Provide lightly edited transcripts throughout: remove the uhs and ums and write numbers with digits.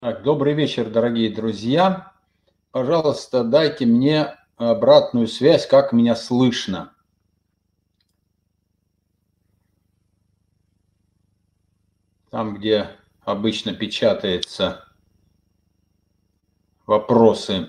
Так, добрый вечер, дорогие друзья. Пожалуйста, дайте мне обратную связь, как меня слышно. Там, где обычно печатаются вопросы.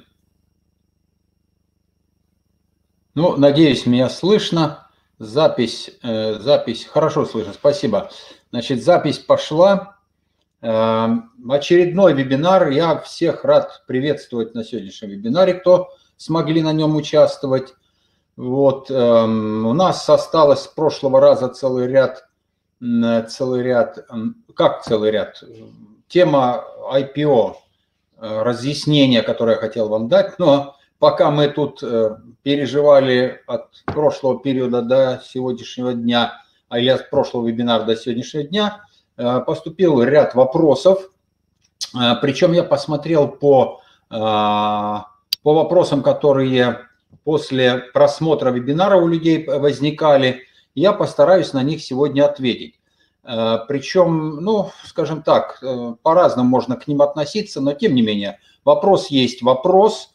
Ну, надеюсь, меня слышно. Запись хорошо слышно, спасибо. Значит, запись пошла. Очередной вебинар. Я всех рад приветствовать на сегодняшнем вебинаре, кто смогли на нем участвовать. Вот, у нас осталось с прошлого раза целый ряд, тема IPO, разъяснение, которое я хотел вам дать, но пока мы тут переживали от прошлого периода до сегодняшнего дня, или от прошлого вебинара до сегодняшнего дня, поступил ряд вопросов, причем я посмотрел по вопросам, которые после просмотра вебинара у людей возникали, я постараюсь на них сегодня ответить. Причем, ну, скажем так, по-разному можно к ним относиться, но тем не менее, вопрос есть вопрос.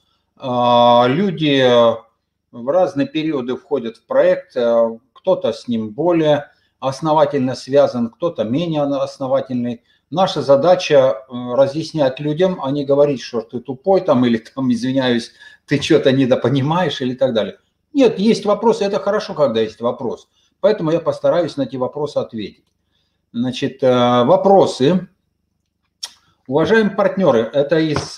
Люди в разные периоды входят в проект, кто-то с ним более основательно связан, кто-то менее основательный. Наша задача разъяснять людям, а не говорить, что ты тупой там, или там, извиняюсь, ты что-то недопонимаешь или так далее. Нет, есть вопросы, это хорошо, когда есть вопрос. Поэтому я постараюсь на эти вопросы ответить. Значит, вопросы. Уважаемые партнеры, это из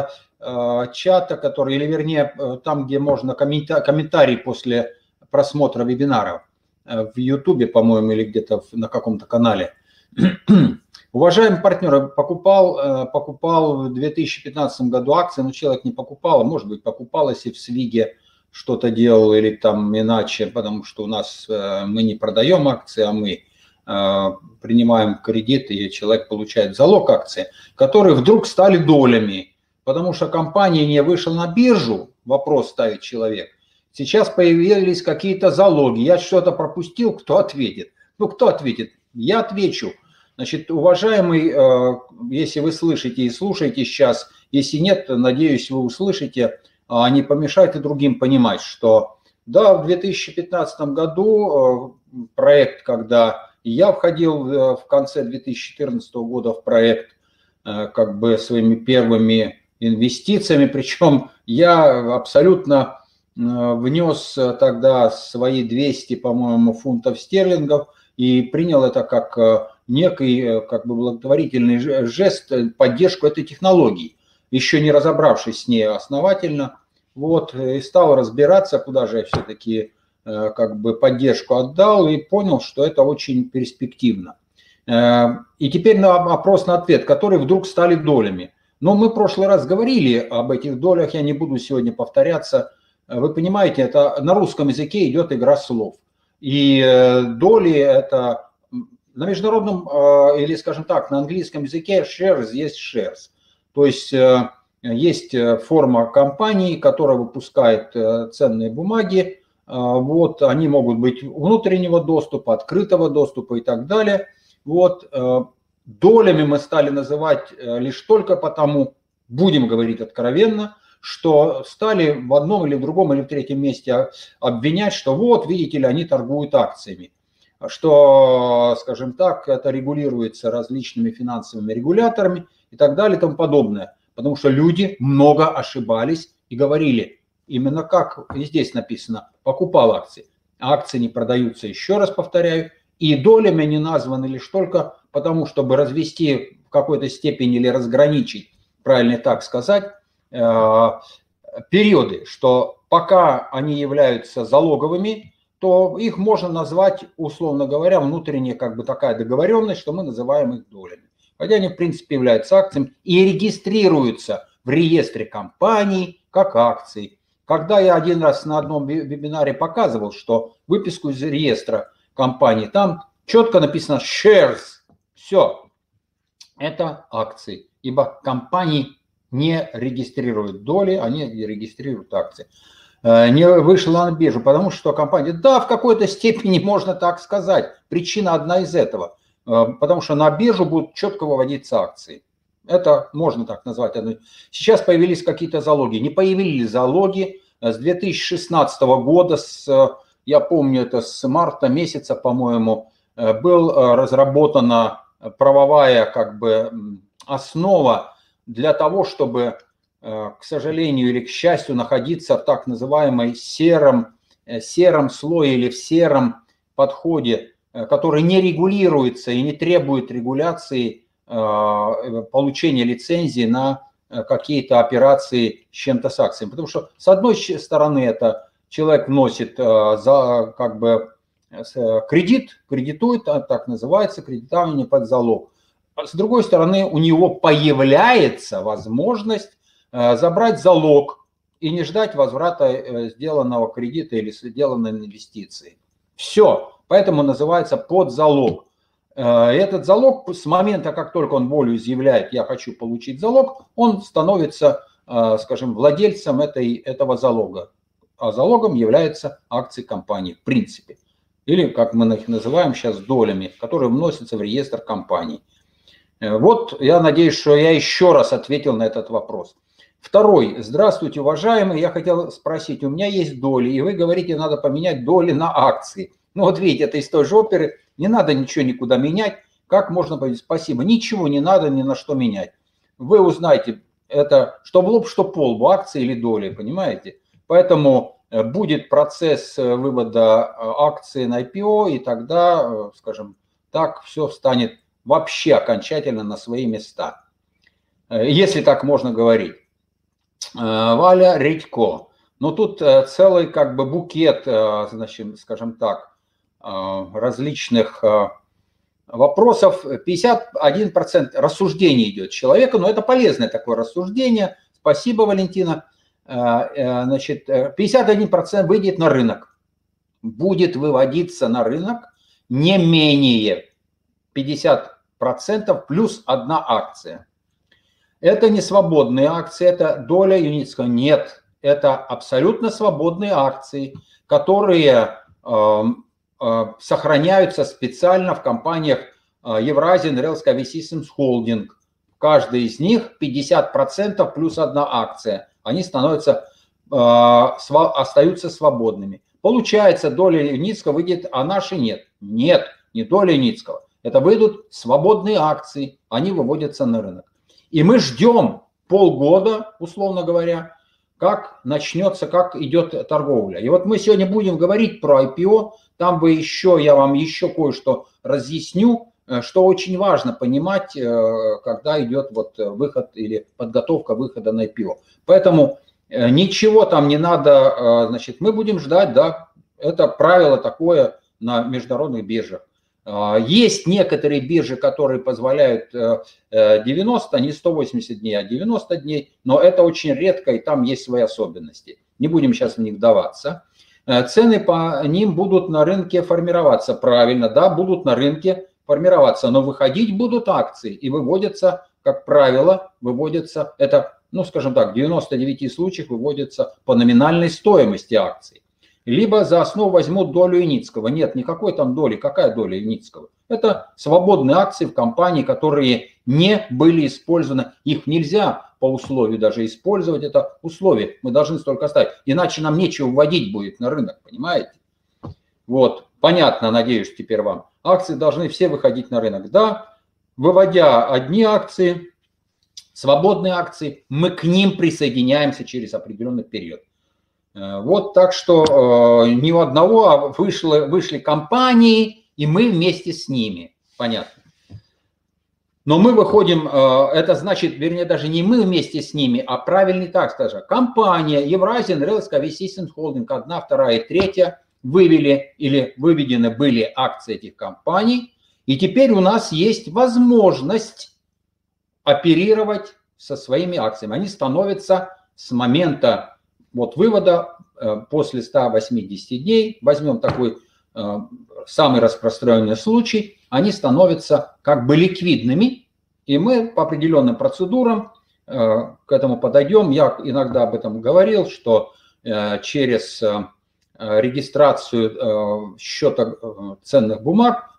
чата, который, или вернее, там, где можно комментарий после просмотра вебинара, в YouTube, по-моему, или где-то на каком-то канале. Уважаемые партнеры, покупал в 2015 году акции, но человек не покупал, может быть, покупал, если в Свиге что-то делал или там иначе, потому что у нас мы не продаем акции, а мы принимаем кредит, и человек получает залог акции, которые вдруг стали долями, потому что компания не вышла на биржу, вопрос ставит человек. Сейчас появились какие-то залоги, я что-то пропустил, кто ответит? Ну, кто ответит? Я отвечу. Значит, уважаемый, если вы слышите и слушаете сейчас, если нет, надеюсь, вы услышите, не помешайте другим понимать, что да, в 2015 году проект, когда я входил в конце 2014 года в проект, как бы своими первыми инвестициями, причем я абсолютно внес тогда свои 200, по-моему, фунтов стерлингов и принял это как некий как бы благотворительный жест, поддержку этой технологии, еще не разобравшись с ней основательно, вот, и стал разбираться, куда же я все-таки как бы поддержку отдал, и понял, что это очень перспективно. И теперь на вопрос на ответ, которые вдруг стали долями. Но мы в прошлый раз говорили об этих долях, я не буду сегодня повторяться. Вы понимаете, это на русском языке идет игра слов. И доли это на международном, или скажем так, на английском языке shares есть shares. То есть есть форма компании, которая выпускает ценные бумаги. Вот, они могут быть внутреннего доступа, открытого доступа и так далее. Вот, долями мы стали называть лишь только потому, будем говорить откровенно, что стали в одном или в другом или в третьем месте обвинять, что вот, видите ли, они торгуют акциями. Что, скажем так, это регулируется различными финансовыми регуляторами и так далее и тому подобное. Потому что люди много ошибались и говорили, именно как и здесь написано, покупал акции. Акции не продаются, еще раз повторяю, и долями они названы лишь только потому, чтобы развести в какой-то степени или разграничить, правильно так сказать, периоды, что пока они являются залоговыми, то их можно назвать, условно говоря, внутренняя как бы такая договоренность, что мы называем их долями. Хотя они, в принципе, являются акциями и регистрируются в реестре компаний как акции. Когда я один раз на одном вебинаре показывал, что выписку из реестра компании, там четко написано shares, все, это акции, ибо компании не регистрируют доли, они регистрируют акции. Не вышла на биржу, потому что компания, да, в какой-то степени можно так сказать, причина одна из этого, потому что на биржу будут четко выводиться акции. Это можно так назвать. Сейчас появились какие-то залоги. Не появились залоги с 2016 года, я помню, это с марта месяца, по-моему, была разработана правовая как бы основа для того, чтобы, к сожалению или к счастью, находиться в так называемой сером слое или в сером подходе, который не регулируется и не требует регуляции получения лицензии на какие-то операции с чем-то с акциями. Потому что с одной стороны это человек вносит как бы кредитует, так называется, кредитование под залог. А с другой стороны у него появляется возможность забрать залог и не ждать возврата сделанного кредита или сделанной инвестиции. Все, поэтому называется под залог. Этот залог с момента, как только он волю изъявляет, я хочу получить залог, он становится, скажем, владельцем этого залога. А залогом являются акции компании в принципе. Или, как мы их называем сейчас, долями, которые вносятся в реестр компаний. Вот, я надеюсь, что я еще раз ответил на этот вопрос. Второй. Здравствуйте, уважаемый. Я хотел спросить, у меня есть доли, и вы говорите, надо поменять доли на акции. Ну вот видите, это из той же оперы. Не надо ничего никуда менять. Как можно powiedzieć? Спасибо. Ничего не надо ни на что менять. Вы узнаете, это что в лоб, что по лбу, акции или доли, понимаете? Поэтому будет процесс вывода акций на IPO, и тогда, скажем так, все встанет вообще окончательно на свои места. Если так можно говорить. Валя Редько. Но тут целый как бы букет, значит, скажем так, различных вопросов. 51% рассуждений идет человека, но это полезное такое рассуждение. Спасибо, Валентина. Значит, 51% выйдет на рынок. Будет выводиться на рынок не менее 50% плюс одна акция. Это не свободные акции, это доля юнитского. Нет, это абсолютно свободные акции, которые сохраняются специально в компаниях Евразиan Railsky Systems Holding. Каждый из них 50% плюс одна акция. Они остаются свободными. Получается, доля Юницкого выйдет, а наши нет. Нет, не доля Юницкого. Это выйдут свободные акции, они выводятся на рынок. И мы ждем полгода, условно говоря, как начнется, как идет торговля. И вот мы сегодня будем говорить про IPO, там я вам еще кое-что разъясню, что очень важно понимать, когда идет вот выход или подготовка выхода на IPO. Поэтому ничего там не надо, значит, мы будем ждать, да, это правило такое на международных биржах. Есть некоторые биржи, которые позволяют 90, не 180 дней, а 90 дней, но это очень редко, и там есть свои особенности. Не будем сейчас в них вдаваться. Цены по ним будут на рынке формироваться, правильно, да, будут на рынке формироваться, но выходить будут акции и выводятся, как правило, это, ну, скажем так, в 99 случаях выводятся по номинальной стоимости акций. Либо за основу возьмут долю Юницкого. Нет, никакой там доли. Какая доля Юницкого? Это свободные акции в компании, которые не были использованы. Их нельзя по условию даже использовать. Это условие. Мы должны столько оставить. Иначе нам нечего вводить будет на рынок. Понимаете? Вот. Понятно, надеюсь, теперь вам. Акции должны все выходить на рынок. Да, выводя одни акции, свободные акции, мы к ним присоединяемся через определенный период. Вот, так что ни у одного, а вышли компании, и мы вместе с ними. Понятно. Но мы выходим, это значит, вернее, даже не мы вместе с ними, а правильно так скажем. Компания Евразиan Railsky Systems Holding 1, 2 и 3 вывели или выведены были акции этих компаний. И теперь у нас есть возможность оперировать со своими акциями. Они становятся с момента вот вывода после 180 дней, возьмем такой самый распространенный случай, они становятся как бы ликвидными, и мы по определенным процедурам к этому подойдем. Я иногда об этом говорил, что через регистрацию счета ценных бумаг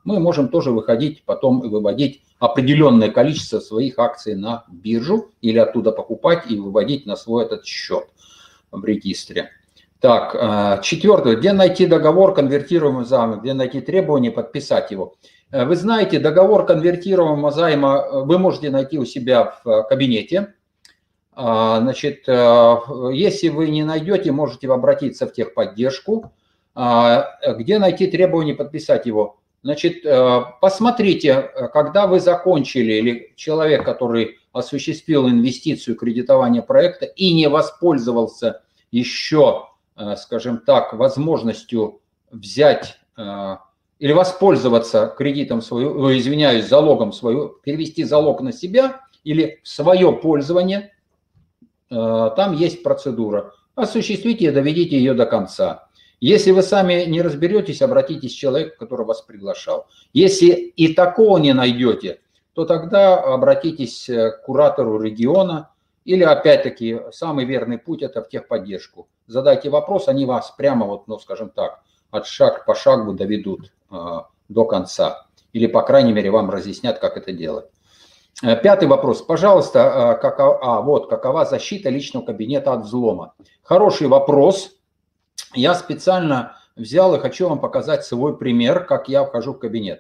мы можем тоже выходить потом и выводить определенное количество своих акций на биржу или оттуда покупать и выводить на свой этот счет в регистре. Так, четвертое. Где найти договор конвертируемого займа? Где найти требования, подписать его? Вы знаете, договор конвертируемого займа вы можете найти у себя в кабинете. Значит, если вы не найдете, можете обратиться в техподдержку. Где найти требования, подписать его? Значит, посмотрите, когда вы закончили, или человек, который осуществил инвестицию, кредитование проекта и не воспользовался еще, скажем так, возможностью взять или воспользоваться кредитом свою, извиняюсь, залогом свою, перевести залог на себя или в свое пользование, там есть процедура. Осуществите и доведите ее до конца. Если вы сами не разберетесь, обратитесь к человеку, который вас приглашал. Если и такого не найдете, то тогда обратитесь к куратору региона или, опять-таки, самый верный путь – это в техподдержку. Задайте вопрос, они вас прямо, вот, ну, скажем так, от шаг по шагу доведут до конца. Или, по крайней мере, вам разъяснят, как это делать. Пятый вопрос. Пожалуйста, какова защита личного кабинета от взлома? Хороший вопрос. Я специально взял и хочу вам показать свой пример, как я вхожу в кабинет.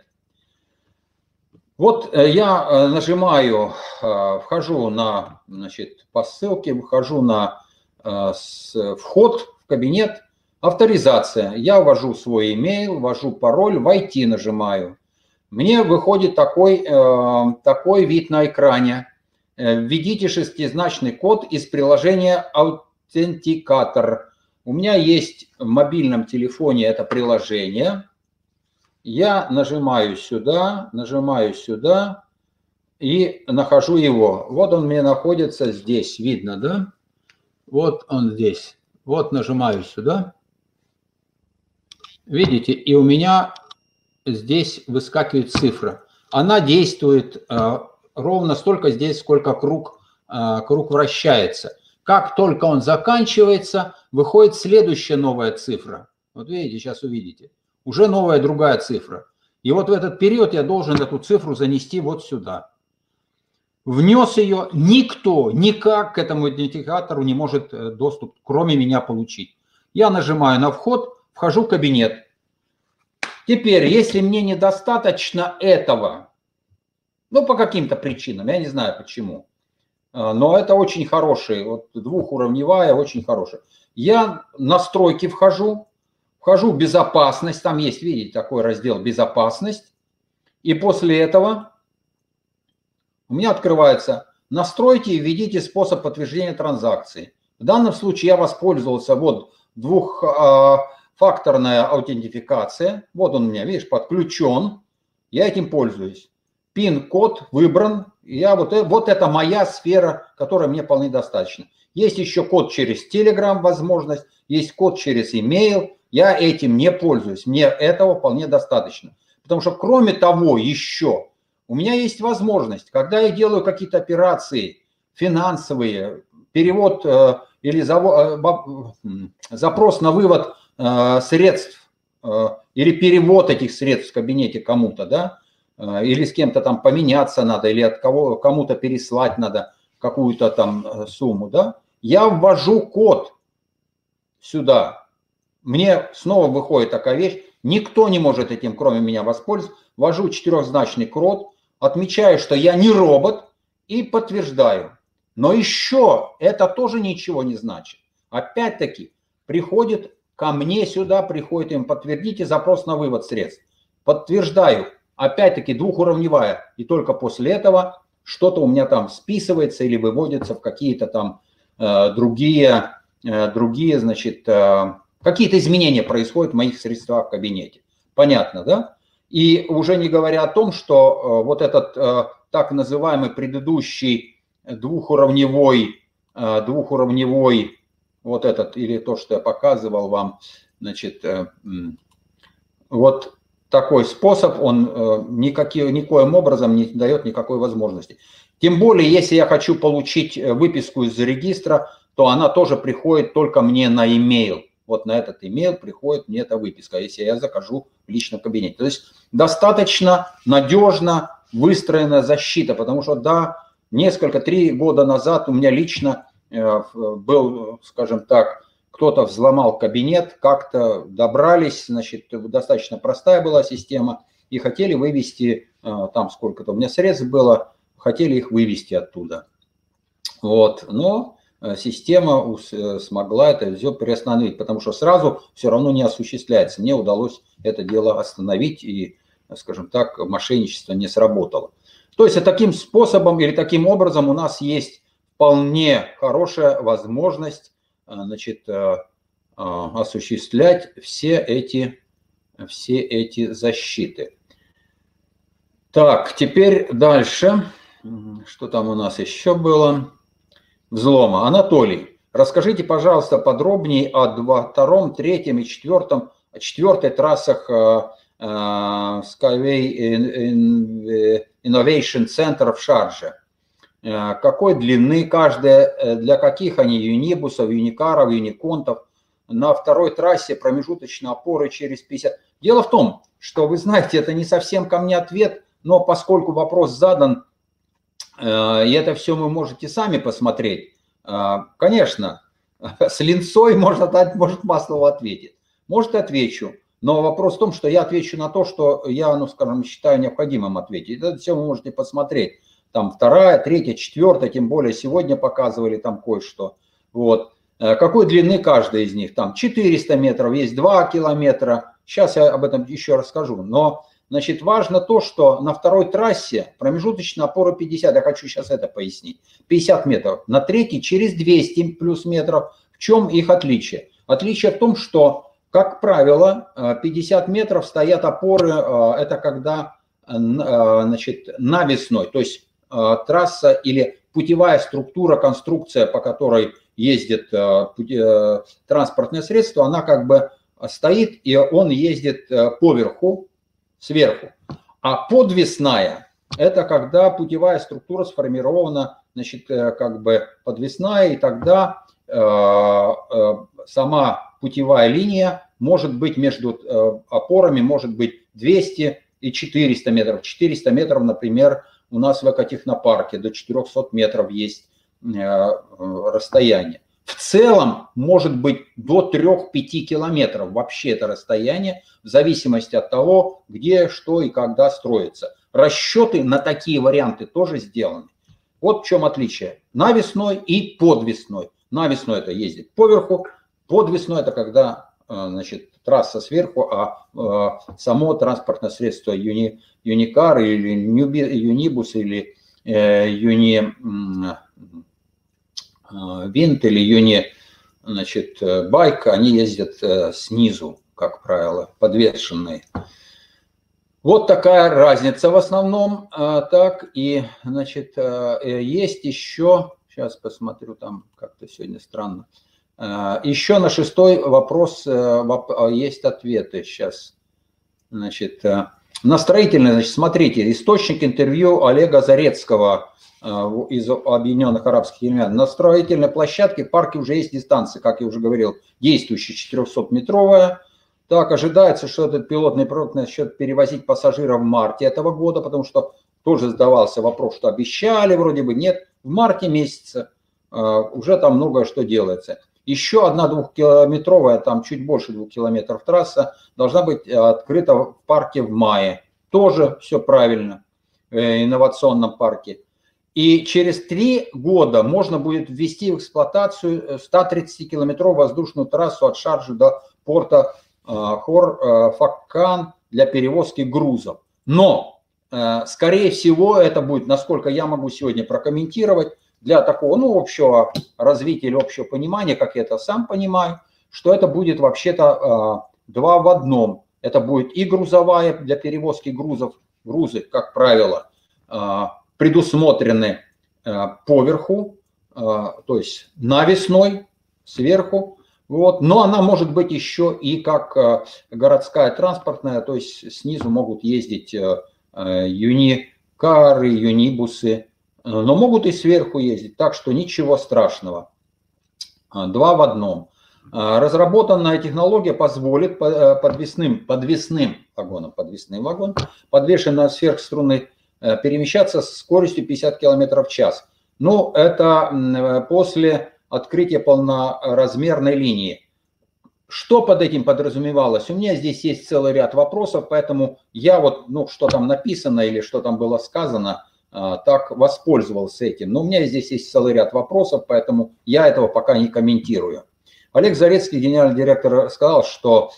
Вот я нажимаю, вхожу на, значит, по ссылке, вхожу на вход в кабинет, авторизация. Я ввожу свой имейл, ввожу пароль, войти нажимаю. Мне выходит такой вид на экране. Введите шестизначный код из приложения Аутентикатор. У меня есть в мобильном телефоне это приложение. Я нажимаю сюда и нахожу его. Вот он мне находится здесь, видно, да? Вот он здесь. Вот нажимаю сюда. Видите, и у меня здесь выскакивает цифра. Она действует ровно столько здесь, сколько круг вращается. Как только он заканчивается, выходит следующая новая цифра. Вот видите, сейчас увидите. Уже новая другая цифра. И вот в этот период я должен эту цифру занести вот сюда. Внес ее, никто никак к этому идентификатору не может доступ, кроме меня, получить. Я нажимаю на вход, вхожу в кабинет. Теперь, если мне недостаточно этого, ну, по каким-то причинам, я не знаю почему, но это очень хороший, вот двухуровневая, очень хорошая. Я в настройки вхожу в безопасность, там есть, видите, такой раздел «Безопасность», и после этого у меня открывается «Настройки и введите способ подтверждения транзакции». В данном случае я воспользовался, вот, двухфакторная аутентификация, вот он у меня, видишь, подключен, я этим пользуюсь. Пин-код выбран, вот это моя сфера, которая мне вполне достаточно. Есть еще код через Telegram возможность, есть код через email, я этим не пользуюсь, мне этого вполне достаточно. Потому что кроме того еще у меня есть возможность, когда я делаю какие-то операции финансовые, перевод или запрос на вывод средств или перевод этих средств в кабинете кому-то, да, или с кем-то там поменяться надо, или от кому-то переслать надо какую-то там сумму, да, я ввожу код сюда. Мне снова выходит такая вещь, никто не может этим, кроме меня, воспользоваться. Ввожу четырехзначный код, отмечаю, что я не робот, и подтверждаю. Но еще это тоже ничего не значит. Опять-таки, приходит ко мне сюда, приходит им, подтвердите запрос на вывод средств. Подтверждаю. Опять-таки двухуровневая. И только после этого что-то у меня там списывается или выводится в какие-то там другие, значит, какие-то изменения происходят в моих средствах в кабинете. Понятно, да? И уже не говоря о том, что вот этот так называемый предыдущий двухуровневой, вот этот, или то, что я показывал вам, значит, вот такой способ, он никоим образом не дает никакой возможности. Тем более, если я хочу получить выписку из регистра, то она тоже приходит только мне на e-mail. вот на этот имейл приходит мне эта выписка, если я закажу в личном кабинете. То есть достаточно надежно выстроена защита, потому что, да, 3 года назад у меня лично был, скажем так, кто-то взломал кабинет, как-то добрались, значит, достаточно простая была система, и хотели вывести, там сколько-то у меня средств было, хотели их вывести оттуда. Вот, но система смогла это все приостановить, потому что сразу все равно не осуществляется. Мне удалось это дело остановить, и, скажем так, мошенничество не сработало. То есть таким способом или таким образом у нас есть вполне хорошая возможность, значит, осуществлять все эти защиты. Так, теперь дальше. Что там у нас еще было? Взлома. Анатолий, расскажите, пожалуйста, подробнее о 2, 3 и 4 трассах Skyway Innovation Center в Шардже. Какой длины каждая, для каких они юнибусов, юникаров, юниконтов. На 2 трассе промежуточные опоры через 50. Дело в том, что вы знаете, это не совсем ко мне ответ, но поскольку вопрос задан, и это все вы можете сами посмотреть, конечно, с линцой можно дать, может, Маслову ответит. Может, отвечу. Но вопрос в том, что я отвечу на то, что я, ну, скажем, считаю необходимым ответить. Это все вы можете посмотреть. Там 2, 3, 4, тем более сегодня показывали там кое-что. Вот. Какой длины каждая из них? Там 400 метров, есть 2 километра. Сейчас я об этом еще расскажу. Но, значит, важно то, что на 2 трассе промежуточная опора 50. Я хочу сейчас это пояснить. 50 метров. На 3 через 200 плюс метров. В чем их отличие? Отличие в том, что, как правило, 50 метров стоят опоры, это когда, значит, навесной, то есть трасса или путевая структура, конструкция, по которой ездит транспортное средство, она как бы стоит, и он ездит поверху, сверху. А подвесная – это когда путевая структура сформирована, значит, как бы подвесная, и тогда сама путевая линия может быть между опорами, может быть 200 и 400 метров. 400 метров, например, у нас в экотехнопарке до 400 метров есть расстояние. В целом может быть до 3-5 километров вообще это расстояние, в зависимости от того, где, что и когда строится. Расчеты на такие варианты тоже сделаны. Вот в чем отличие. Навесной и подвесной. Навесной – это ездит поверху, подвесной – это когда, значит, трасса сверху, а само транспортное средство юникар или юнибус или юнивинт или юни, значит, байк, они ездят снизу, как правило, подвешенные. Вот такая разница в основном. Так, и, значит, есть еще, сейчас посмотрю, там как-то сегодня странно. Еще на 6-й вопрос есть ответы сейчас. Значит, на строительной, значит, смотрите, источник интервью Олега Зарецкого из Объединенных Арабских Эмиратов. На строительной площадке в парке уже есть дистанция, как я уже говорил, действующая 400-метровая. Так, ожидается, что этот пилотный проект насчет перевозить пассажиров в марте этого года, потому что тоже задавался вопрос, что обещали, вроде бы нет. В марте месяце уже там многое что делается. Еще одна 2-километровая, там чуть больше 2 километров трасса должна быть открыта в парке в мае. Тоже все правильно, в инновационном парке. И через 3 года можно будет ввести в эксплуатацию 130-километровую воздушную трассу от Шарджи до порта Хор-Факкан для перевозки грузов. Но, скорее всего, это будет, насколько я могу сегодня прокомментировать, для такого, ну, общего развития или общего понимания, как я это сам понимаю, что это будет вообще-то 2 в 1. Это будет и грузовая для перевозки грузов. Грузы, как правило, предусмотрены поверху, то есть навесной, сверху. Вот. Но она может быть еще и как городская транспортная, то есть снизу могут ездить юникары, юнибусы, но могут и сверху ездить, так что ничего страшного. 2 в 1. Разработанная технология позволит подвесным вагоном, подвешенным на сверхструнной, перемещаться с скоростью 50 км в час. Ну, это после открытия полноразмерной линии. Что под этим подразумевалось? У меня здесь есть целый ряд вопросов, поэтому я вот, ну, что там написано или что там было сказано, так воспользовался этим. Но у меня здесь есть целый ряд вопросов, поэтому я этого пока не комментирую. Олег Зарецкий, генеральный директор, сказал, что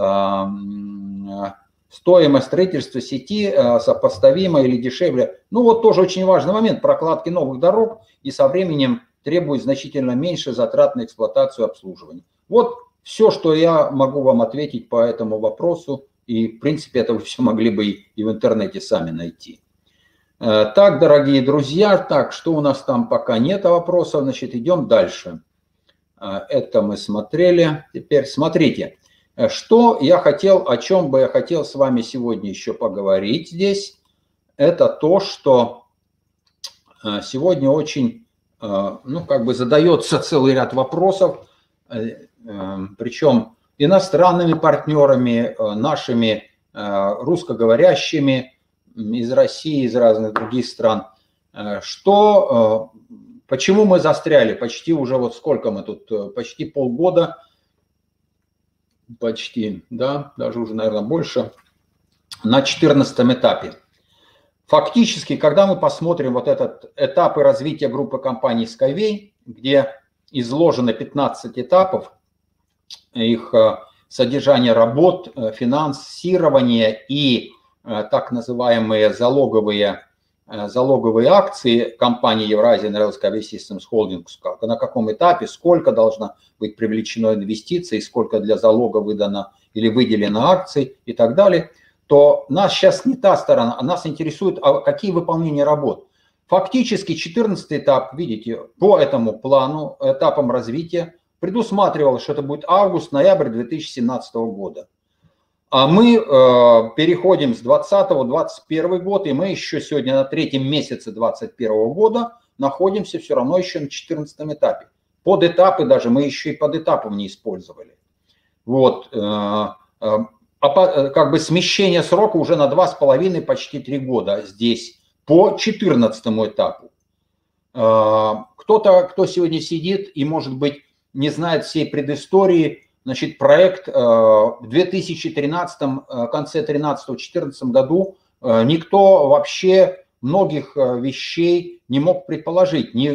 стоимость строительства сети сопоставима или дешевле. Ну вот тоже очень важный момент прокладки новых дорог и со временем требует значительно меньше затрат на эксплуатацию и обслуживание. Вот все, что я могу вам ответить по этому вопросу. И в принципе это вы все могли бы и в интернете сами найти. Так, дорогие друзья, так, что у нас там пока нет вопросов, значит, идем дальше. Это мы смотрели. Теперь смотрите, что я хотел, о чем бы я хотел с вами сегодня еще поговорить здесь. Это то, что сегодня очень, ну, как бы задается целый ряд вопросов, причем иностранными партнерами, нашими русскоговорящими из России, из разных других стран, что... Почему мы застряли? Почти уже вот сколько мы тут? Почти полгода, почти, да, даже уже, наверное, больше, на 14-м этапе. Фактически, когда мы посмотрим вот этот этапы развития группы компаний Skyway, где изложено 15 этапов, их содержание работ, финансирование и так называемые залоговые акции компании Eurasian Rail Skyway Systems Holdings, на каком этапе, сколько должно быть привлечено инвестиций, сколько для залога выдано или выделено акций и так далее, то нас сейчас не та сторона, а нас интересует, какие выполнения работ. Фактически 14 этап, видите, по этому плану, этапам развития, предусматривалось, что это будет август-ноябрь 2017 года. А мы переходим с 20-21 год, и мы еще сегодня на 3-м месяце 2021 года находимся все равно еще на 14-м этапе. Под этапы даже мы еще и под этапом не использовали. Вот. Как бы смещение срока уже на 2,5, почти 3 года здесь по 14-му этапу. Кто-то, кто сегодня сидит и, может быть, не знает всей предыстории, значит, проект в 2013, конце 2013-2014 году никто вообще многих вещей не мог предположить. Ни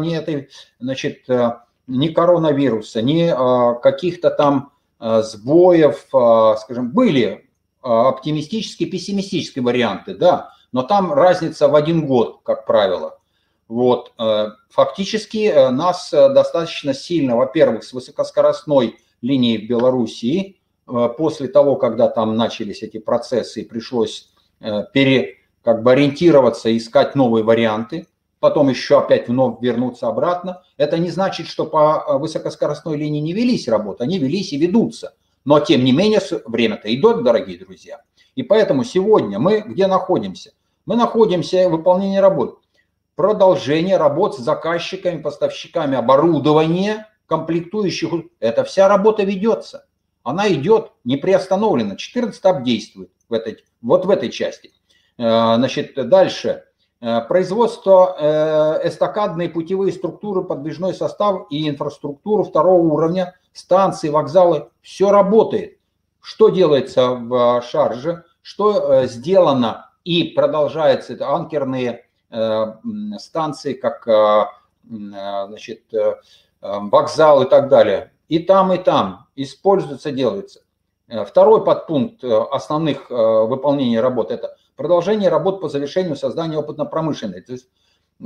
коронавируса, ни каких-то там сбоев, скажем, были оптимистические, пессимистические варианты, да, но там разница в 1 год, как правило. Вот. Фактически нас достаточно сильно, во-первых, с высокоскоростной линии в Белоруссии, после того, когда там начались эти процессы, пришлось как бы ориентироваться и искать новые варианты, потом еще опять вновь вернуться обратно. Это не значит, что по высокоскоростной линии не велись работы, они велись и ведутся. Но тем не менее время-то идет, дорогие друзья. И поэтому сегодня мы где находимся? Мы находимся в выполнении работ. Продолжение работ с заказчиками, поставщиками оборудования, комплектующих. Эта вся работа ведется. Она идет неприостановленно. 14 этап действует вот в этой части. Значит, дальше. Производство, эстакадные путевые структуры, подвижной состав и инфраструктуру 2-го уровня, станции, вокзалы. Все работает. Что делается в Шарже, что сделано и продолжается, это анкерные станции, как, значит, вокзал и так далее. И там используется, делается. Второй подпункт основных выполнений работ – это продолжение работ по завершению создания опытно-промышленной. То есть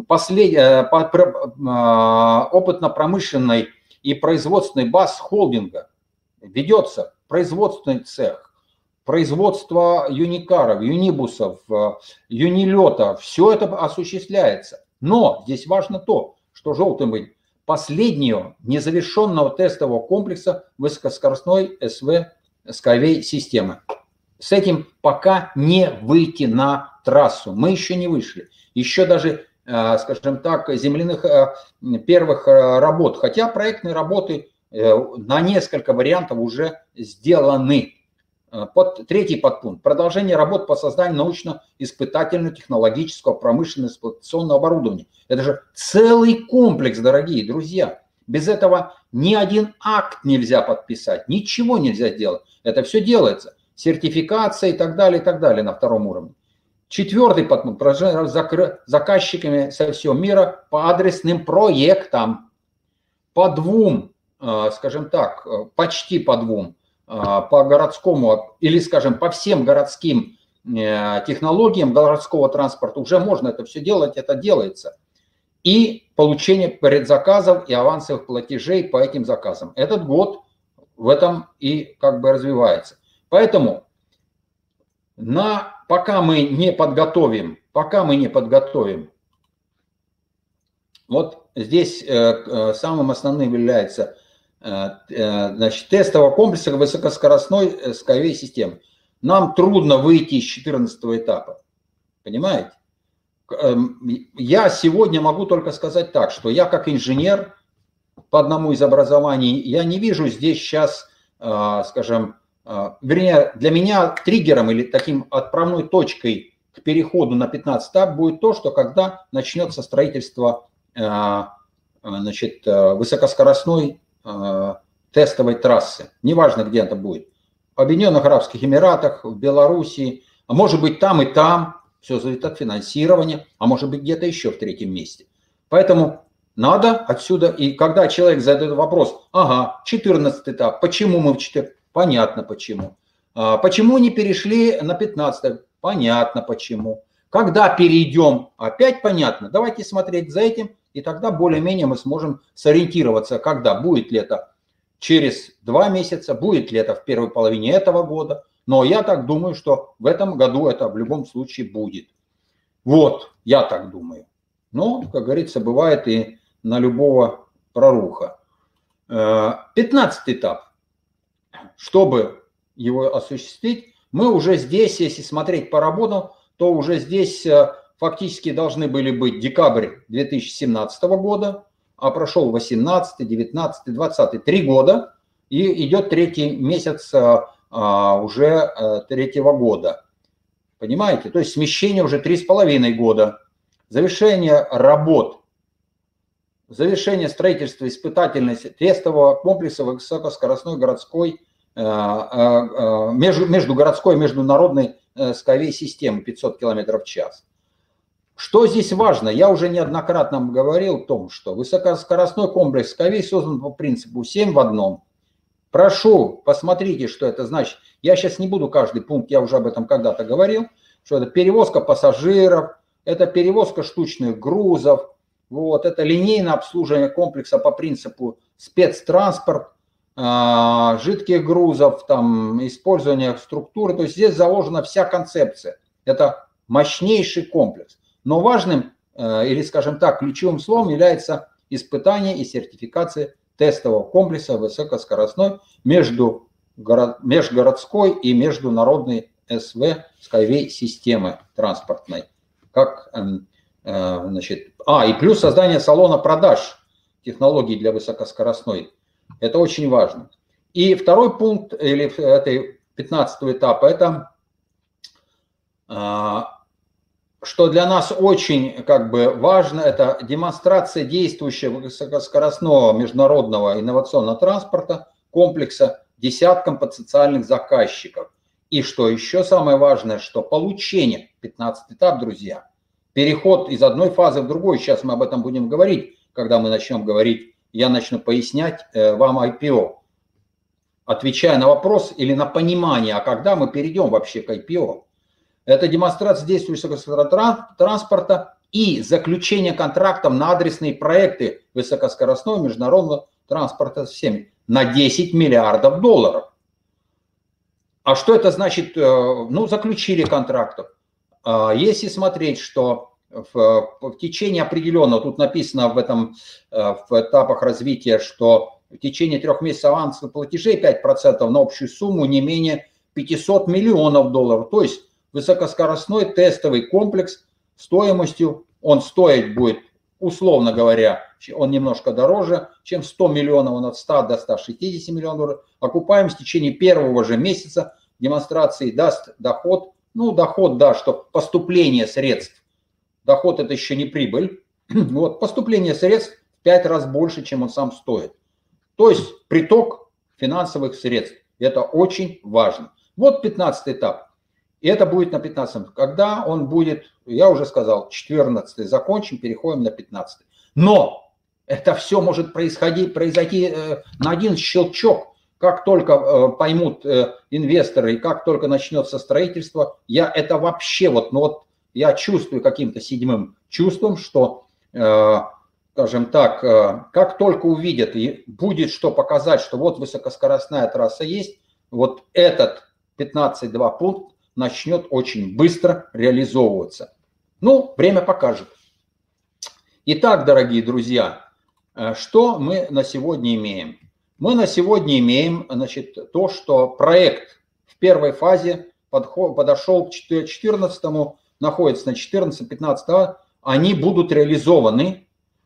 опытно-промышленной и производственной баз холдинга ведется производственный цех, производство юникаров, юнибусов, юнилета. Все это осуществляется. Но здесь важно то, что желтым быть последнего незавершенного тестового комплекса высокоскоростной СВ Skyway системы. С этим пока не выйти на трассу. Мы еще не вышли. Еще даже, скажем так, земляных первых работ. Хотя проектные работы на несколько вариантов уже сделаны. Третий подпункт. Продолжение работ по созданию научно-испытательного, технологического, промышленного, эксплуатационного оборудования. Это же целый комплекс, дорогие друзья. Без этого ни один акт нельзя подписать, ничего нельзя сделать. Это все делается. Сертификация и так далее на втором уровне. Четвертый подпункт. Заказчиками со всего мира по адресным проектам. По двум, скажем так, почти по двум. По городскому или, скажем, по всем городским технологиям городского транспорта уже можно это все делать, это делается. И получение предзаказов и авансовых платежей по этим заказам. Этот год в этом и как бы развивается. Поэтому пока мы не подготовим, вот здесь самым основным является тестового комплекса высокоскоростной Skyway системы. Нам трудно выйти из 14-го этапа. Понимаете? Я сегодня могу только сказать так, что я как инженер по одному из образований, я не вижу здесь сейчас, скажем, вернее, для меня триггером или таким отправной точкой к переходу на 15 этап будет то, что когда начнется строительство высокоскоростной тестовой трассы, неважно, где это будет, в Объединенных Арабских Эмиратах, в Белоруссии, а может быть там и там, все зависит от финансирования, а может быть где-то еще в третьем месте. Поэтому надо отсюда, и когда человек задает вопрос, ага, 14 этап, почему мы в 14, понятно почему. Почему не перешли на 15, понятно почему. Когда перейдем, опять понятно, давайте смотреть за этим, и тогда более-менее мы сможем сориентироваться, когда будет ли это через 2 месяца, будет ли это в первой половине этого года. Но я так думаю, что в этом году это в любом случае будет. Вот, я так думаю. Но, как говорится, бывает и на любого проруха. 15-й этап. Чтобы его осуществить, мы уже здесь, если смотреть по работам, то уже здесь фактически должны были быть декабрь 2017 года, а прошел 18, 19, 20, 3 года, и идет третий месяц уже третьего года. Понимаете? То есть смещение уже 3,5 года. Завершение работ, завершение строительства испытательного тестового комплекса высокоскоростной городской, междугородской, международной Skyway системы 500 км в час. Что здесь важно? Я уже неоднократно говорил о том, что высокоскоростной комплекс Skyway создан по принципу 7 в одном. Прошу, посмотрите, что это значит. Я сейчас не буду каждый пункт, я уже об этом когда-то говорил, что это перевозка пассажиров, это перевозка штучных грузов, вот, это линейное обслуживание комплекса по принципу спецтранспорт, жидких грузов, там, использование структуры. То есть здесь заложена вся концепция. Это мощнейший комплекс. Но важным, или, скажем так, ключевым словом является испытание и сертификация тестового комплекса высокоскоростной межгородской и международной СВ Skyway системы транспортной. Как, значит, и плюс создание салона продаж технологий для высокоскоростной. Это очень важно. И второй пункт, или этой 15-го этапа, это что для нас очень как бы важно, это демонстрация действующего высокоскоростного международного инновационного транспорта комплекса десяткам потенциальных заказчиков. И что еще самое важное, что получение, 15-й этап, друзья, переход из одной фазы в другую, сейчас мы об этом будем говорить, когда мы начнем говорить, я начну пояснять вам IPO, отвечая на вопрос или на понимание, а когда мы перейдем вообще к IPO. Это демонстрация действующего транспорта и заключение контрактов на адресные проекты высокоскоростного международного транспорта всеми на 10 миллиардов долларов. А что это значит? Ну, заключили контрактов. Если смотреть, что в течение определенного, тут написано в этапах развития, что в течение 3 месяцев авансовых платежей 5% на общую сумму не менее 500 миллионов долларов. То есть высокоскоростной тестовый комплекс стоимостью, он стоить будет условно говоря, он немножко дороже, чем 100 миллионов, он от 100 до 160 миллионов долларов. Окупаемость в течение первого же месяца демонстрации даст доход, ну, доход, да, что поступление средств, доход это еще не прибыль, вот, поступление средств в 5 раз больше, чем он сам стоит. То есть приток финансовых средств, это очень важно. Вот 15 этап. И это будет на 15-м. Когда он будет, я уже сказал, 14-й закончим, переходим на 15-й. Но это все может произойти на один щелчок. Как только поймут инвесторы, и как только начнется строительство, я это вообще вот, ну вот я чувствую каким-то седьмым чувством, что, скажем так, как только увидят и будет что показать, что вот высокоскоростная трасса есть, вот этот 15.2 пункт начнет очень быстро реализовываться. Ну, время покажет. Итак, дорогие друзья, что мы на сегодня имеем? Мы на сегодня имеем, значит, то, что проект в первой фазе подошел к 14-му, находится на 14-15, они будут реализованы.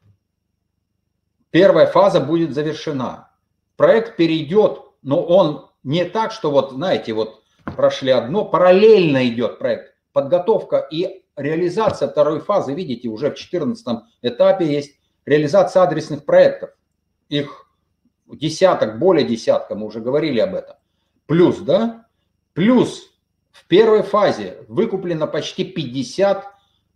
Первая фаза будет завершена. Проект перейдет, но он не так, что вот, знаете, вот прошли одно, параллельно идет проект. Подготовка и реализация второй фазы, видите, уже в 14-м этапе есть реализация адресных проектов. Их десяток, более десятка, мы уже говорили об этом. Плюс, да, плюс в первой фазе выкуплено почти 50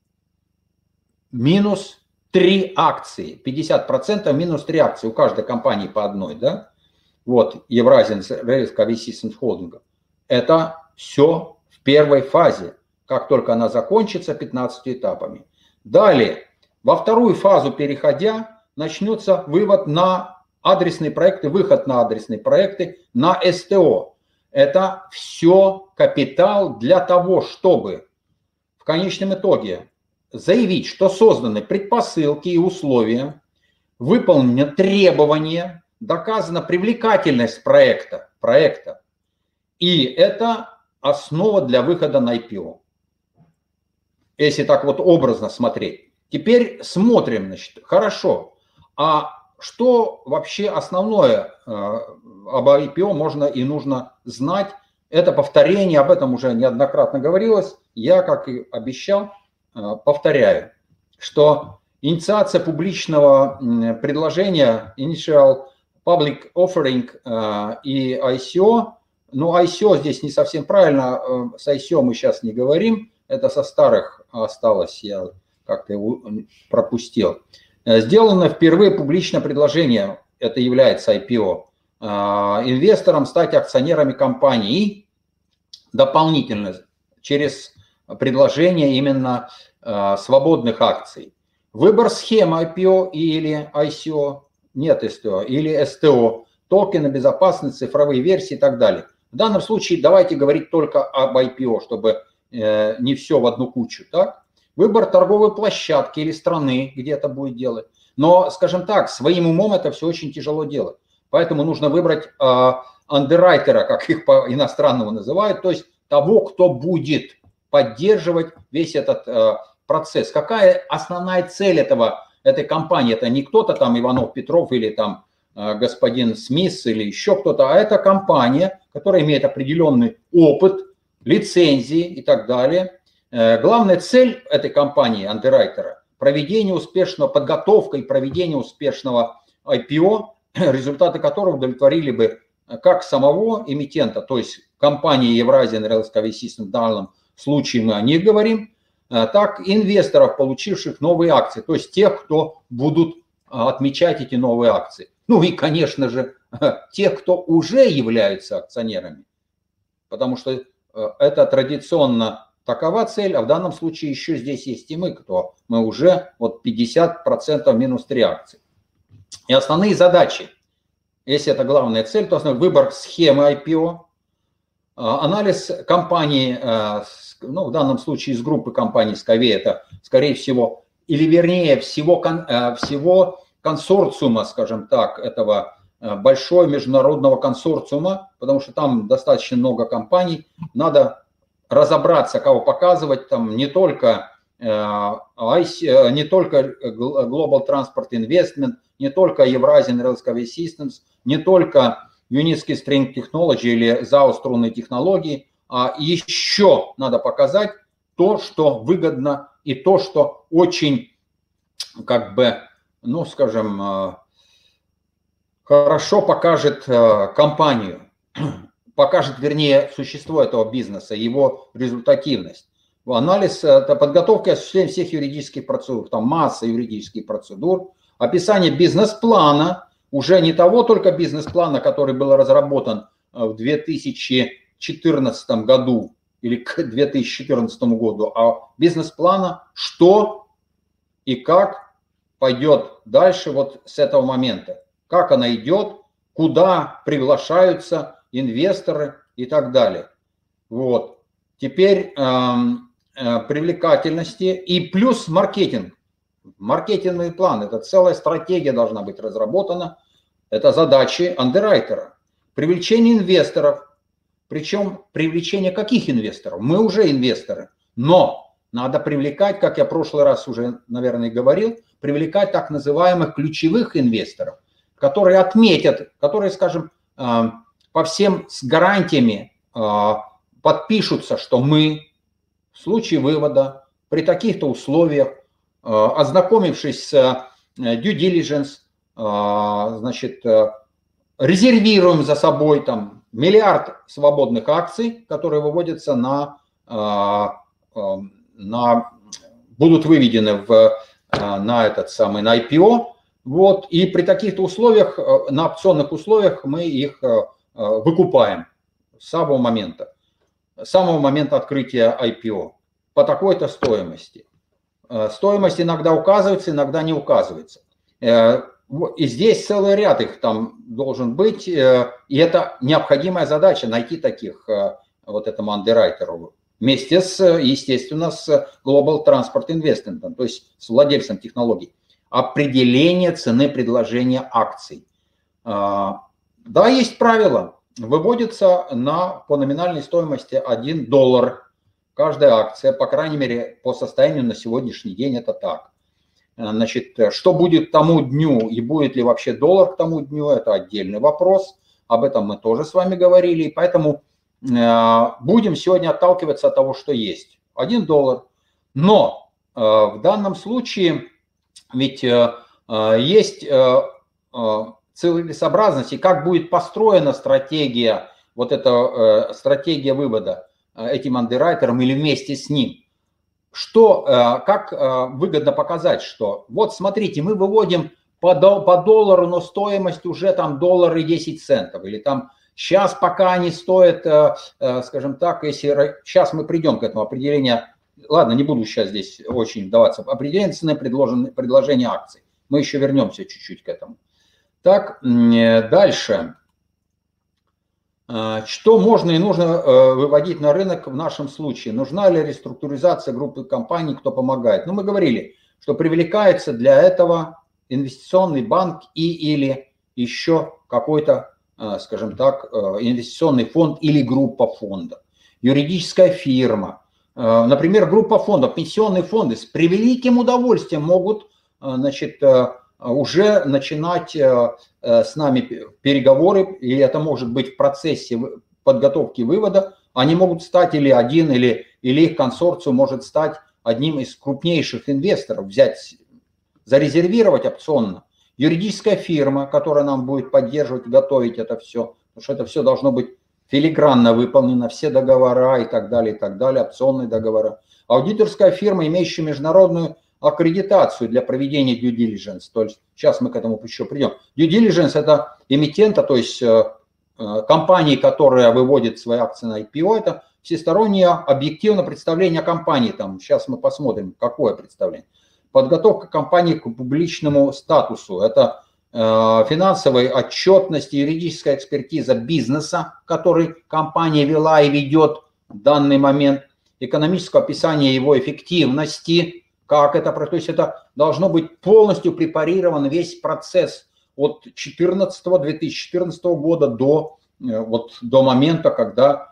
минус 3 акции. 50% минус 3 акции у каждой компании по одной, да. Вот, Eurasian Railway Systems Holding. Это все в первой фазе, как только она закончится 15 этапами. Далее, во вторую фазу переходя, начнется вывод на адресные проекты, выход на адресные проекты, на СТО. Это все капитал для того, чтобы в конечном итоге заявить, что созданы предпосылки и условия, выполнены требования, доказана привлекательность проекта. И это основа для выхода на IPO. Если так вот образно смотреть. Теперь смотрим, значит, хорошо. А что вообще основное об IPO можно и нужно знать? Это повторение, об этом уже неоднократно говорилось. Я, как и обещал, повторяю, что инициация публичного предложения, Initial Public Offering и ICO, ну, ICO здесь не совсем правильно, с ICO мы сейчас не говорим, это со старых осталось, я как-то его пропустил. Сделано впервые публичное предложение, это является IPO, инвесторам стать акционерами компании дополнительно через предложение именно свободных акций. Выбор схемы IPO или ICO, нет СТО, или СТО, токены, безопасные цифровые версии и так далее. В данном случае давайте говорить только об IPO, чтобы не все в одну кучу. Так? Выбор торговой площадки или страны, где это будет делать. Но, скажем так, своим умом это все очень тяжело делать. Поэтому нужно выбрать андеррайтера, как их по-иностранному называют, то есть того, кто будет поддерживать весь этот процесс. Какая основная цель этой компании? Это не кто-то там Иванов, Петров или там господин Смис или еще кто-то, а это компания, которая имеет определенный опыт, лицензии и так далее. Главная цель этой компании, андеррайтера, проведение успешного, подготовка и проведение успешного IPO, результаты которого удовлетворили бы как самого эмитента, то есть компании Eurasian Railway Systems, в данном случае мы о них говорим, так и инвесторов, получивших новые акции, то есть тех, кто будут отмечать эти новые акции. Ну и, конечно же, тех, кто уже являются акционерами, потому что это традиционно такова цель, а в данном случае еще здесь есть и мы, кто мы уже вот 50% минус 3 акции. И основные задачи, если это главная цель, то основной выбор схемы IPO, анализ компании, ну, в данном случае из группы компаний Skyway, это, скорее всего, или вернее всего консорциума, скажем так, этого большого международного консорциума, потому что там достаточно много компаний, надо разобраться, кого показывать, там не только не только Global Transport Investment, не только Eurasian Railway Systems, не только Unitsky String Technology или ЗАО струнные технологии, а еще надо показать то, что выгодно и то, что очень, как бы, ну, скажем, хорошо покажет компанию, покажет, вернее, существо этого бизнеса, его результативность. Анализ, это подготовка и осуществление всех юридических процедур, там масса юридических процедур, описание бизнес-плана, уже не того только бизнес-плана, который был разработан в 2014 году или к 2014 году, а бизнес-плана, что и как пойдет дальше вот с этого момента, как она идет, куда приглашаются инвесторы и так далее. Вот. Теперь привлекательности и плюс маркетинг. Маркетинговый план, это целая стратегия должна быть разработана. Это задачи андеррайтера. Привлечение инвесторов. Причем привлечение каких инвесторов? Мы уже инвесторы. Но надо привлекать, как я в прошлый раз уже, наверное, говорил, привлекать так называемых ключевых инвесторов, которые отметят, которые, скажем, по всем с гарантиями подпишутся, что мы в случае вывода при таких-то условиях, ознакомившись с due diligence, значит, резервируем за собой там миллиард свободных акций, которые выводятся будут выведены на этот самый, на IPO. Вот, и при таких-то условиях, на опционных условиях мы их выкупаем с самого момента открытия IPO по такой-то стоимости. Стоимость иногда указывается, иногда не указывается. И здесь целый ряд их там должен быть, и это необходимая задача найти таких вот этому андеррайтеру вместе с, естественно, с Global Transport Investment, то есть с владельцем технологий. Определение цены предложения акций. Да, есть правило. Выводится по номинальной стоимости $1 каждая акция, по крайней мере, по состоянию на сегодняшний день это так. Значит, что будет к тому дню и будет ли вообще доллар к тому дню, это отдельный вопрос. Об этом мы тоже с вами говорили, и поэтому будем сегодня отталкиваться от того, что есть. $1. Но в данном случае ведь есть целесообразность, и как будет построена стратегия, вот эта стратегия вывода этим андеррайтером или вместе с ним. Как выгодно показать, что вот смотрите, мы выводим по доллару, но стоимость уже там $1.10, или там сейчас пока они стоят, скажем так, если сейчас мы придем к этому определению, ладно, не буду сейчас здесь очень вдаваться, определение цены предложения акций, мы еще вернемся чуть-чуть к этому. Так, дальше. Что можно и нужно выводить на рынок в нашем случае? Нужна ли реструктуризация группы компаний, кто помогает? Ну, мы говорили, что привлекается для этого инвестиционный банк или еще какой-то, скажем так, инвестиционный фонд или группа фондов. Юридическая фирма. Например, группа фондов, пенсионные фонды с превеликим удовольствием могут, значит, уже начинать с нами переговоры, и это может быть в процессе подготовки вывода. Они могут стать или их консорциум может стать одним из крупнейших инвесторов, зарезервировать опционно. Юридическая фирма, которая нам будет поддерживать, готовить это все, потому что это все должно быть филигранно выполнено, все договора и так далее, опционные договора. Аудиторская фирма, имеющая международную аккредитацию для проведения due diligence, то есть сейчас мы к этому еще придем. Due diligence – это эмитента, то есть компании, которая выводит свои акции на IPO, это всестороннее объективное представление о компании. Там, сейчас мы посмотрим, какое представление. Подготовка компании к публичному статусу – это финансовая отчетность, юридическая экспертиза бизнеса, который компания вела и ведет в данный момент, экономическое описание его эффективности. Как это, то есть это должно быть полностью препарирован весь процесс от 2014 года до момента, когда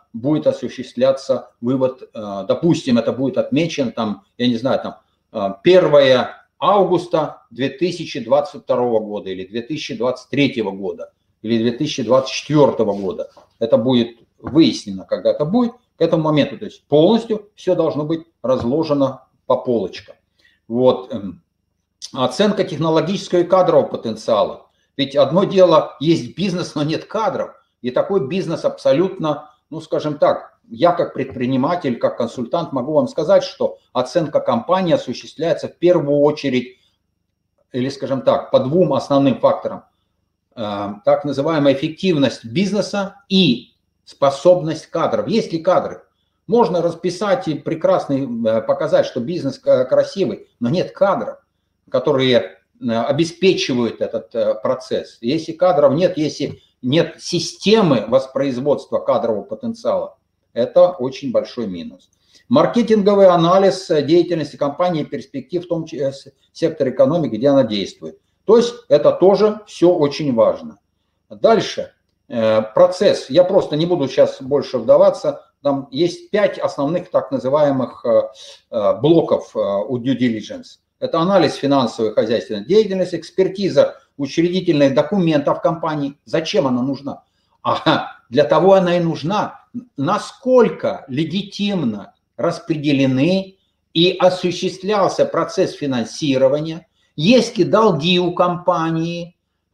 будет осуществляться вывод, допустим, это будет отмечено, там, я не знаю, там 1 августа 2022 года или 2023 года или 2024 года. Это будет выяснено, когда это будет, к этому моменту. То есть полностью все должно быть разложено по полочкам. Вот. Оценка технологического и кадрового потенциала. Ведь одно дело, есть бизнес, но нет кадров. И такой бизнес абсолютно, ну скажем так, я как предприниматель, как консультант могу вам сказать, что оценка компании осуществляется в первую очередь, или скажем так, по двум основным факторам. Так называемая эффективность бизнеса и способность кадров. Есть ли кадры? Можно расписать и прекрасно показать, что бизнес красивый, но нет кадров, которые обеспечивают этот процесс. Если кадров нет, если нет системы воспроизводства кадрового потенциала, это очень большой минус. Маркетинговый анализ деятельности компании и перспектив в том секторе экономики, где она действует. То есть это тоже все очень важно. Дальше. Процесс. Я просто не буду сейчас больше вдаваться. Там есть 5 основных так называемых блоков у due diligence. Это анализ финансовой и хозяйственной деятельности, экспертиза учредительных документов компании. Зачем она нужна? Для того она и нужна, насколько легитимно распределены и осуществлялся процесс финансирования, есть ли долги у компании,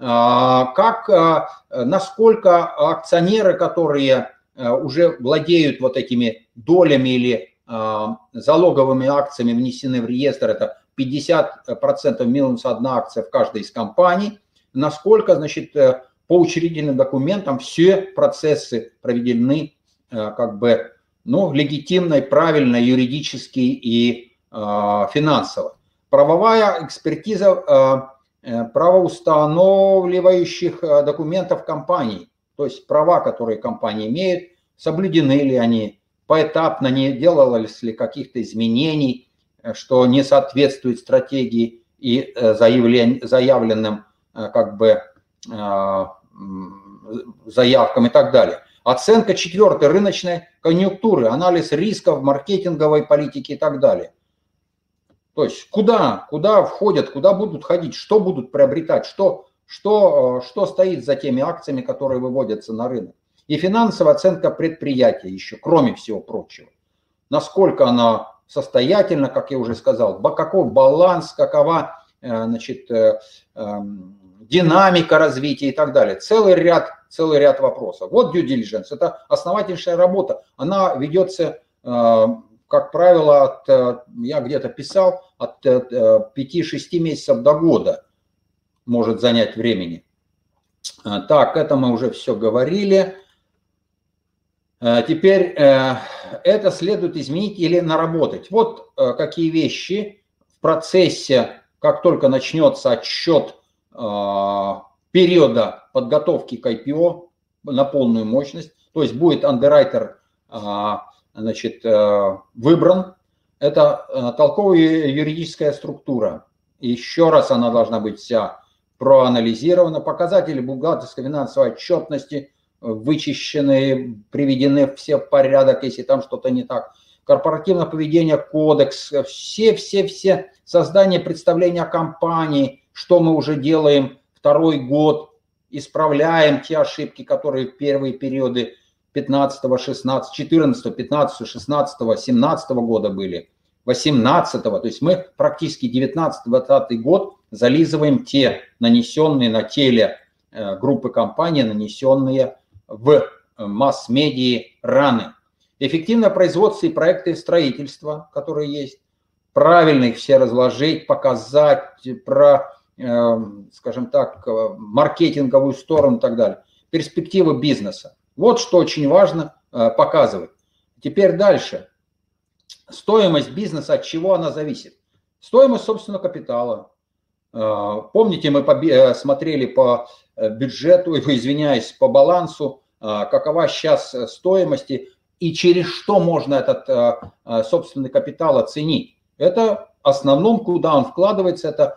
насколько акционеры, которые уже владеют вот этими долями или залоговыми акциями, внесены в реестр, это 50% минус 1 акция в каждой из компаний, насколько, значит, по учредительным документам все процессы проведены как бы, ну, легитимно, правильно, юридически и финансово. Правовая экспертиза правоустанавливающих документов компании, то есть права, которые компания имеет, соблюдены ли они, поэтапно не делалось ли каких-то изменений, что не соответствует стратегии и заявленным как бы заявкам и так далее. Оценка 4. Рыночной конъюнктуры, анализ рисков, маркетинговой политики и так далее. То есть куда входят, куда будут ходить, что будут приобретать, что стоит за теми акциями, которые выводятся на рынок. И финансовая оценка предприятия еще, кроме всего прочего. Насколько она состоятельна, как я уже сказал, какой баланс, какова, значит, динамика развития и так далее. Целый ряд вопросов. Вот due diligence, это основательная работа. Она ведется, как правило, я где-то писал, от 5-6 месяцев до года может занять времени. Так, это мы уже все говорили. Теперь это следует изменить или наработать. Вот какие вещи в процессе, как только начнется отсчет периода подготовки к IPO на полную мощность, то есть будет андеррайтер, значит, выбран, это толковая юридическая структура. Еще раз она должна быть вся проанализирована, показатели бухгалтерской финансовой отчетности вычищены, приведены все в порядок, если там что-то не так. Корпоративное поведение, кодекс, все создание представления о компании, что мы уже делаем второй год, исправляем те ошибки, которые в первые периоды 15, 16, 14, 15, 16, 17 года были, 18, то есть мы практически 19-20 год зализываем те нанесенные на теле группы компаний, нанесенные в масс-медии раны. Эффективное производство и проекты строительства, которые есть, правильно их все разложить, показать, скажем так, маркетинговую сторону и так далее. Перспективы бизнеса. Вот что очень важно показывать. Теперь дальше. Стоимость бизнеса, от чего она зависит? Стоимость собственного капитала. Помните, мы смотрели по бюджету, извиняюсь, по балансу, какова сейчас стоимость и через что можно этот собственный капитал оценить. Это в основном, куда он вкладывается, это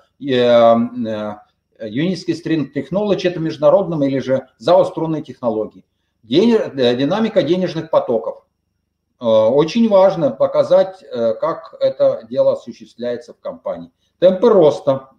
Unity String Technology, это международные или же ЗАО струнные технологии. Динамика денежных потоков. Очень важно показать, как это дело осуществляется в компании. Темпы роста,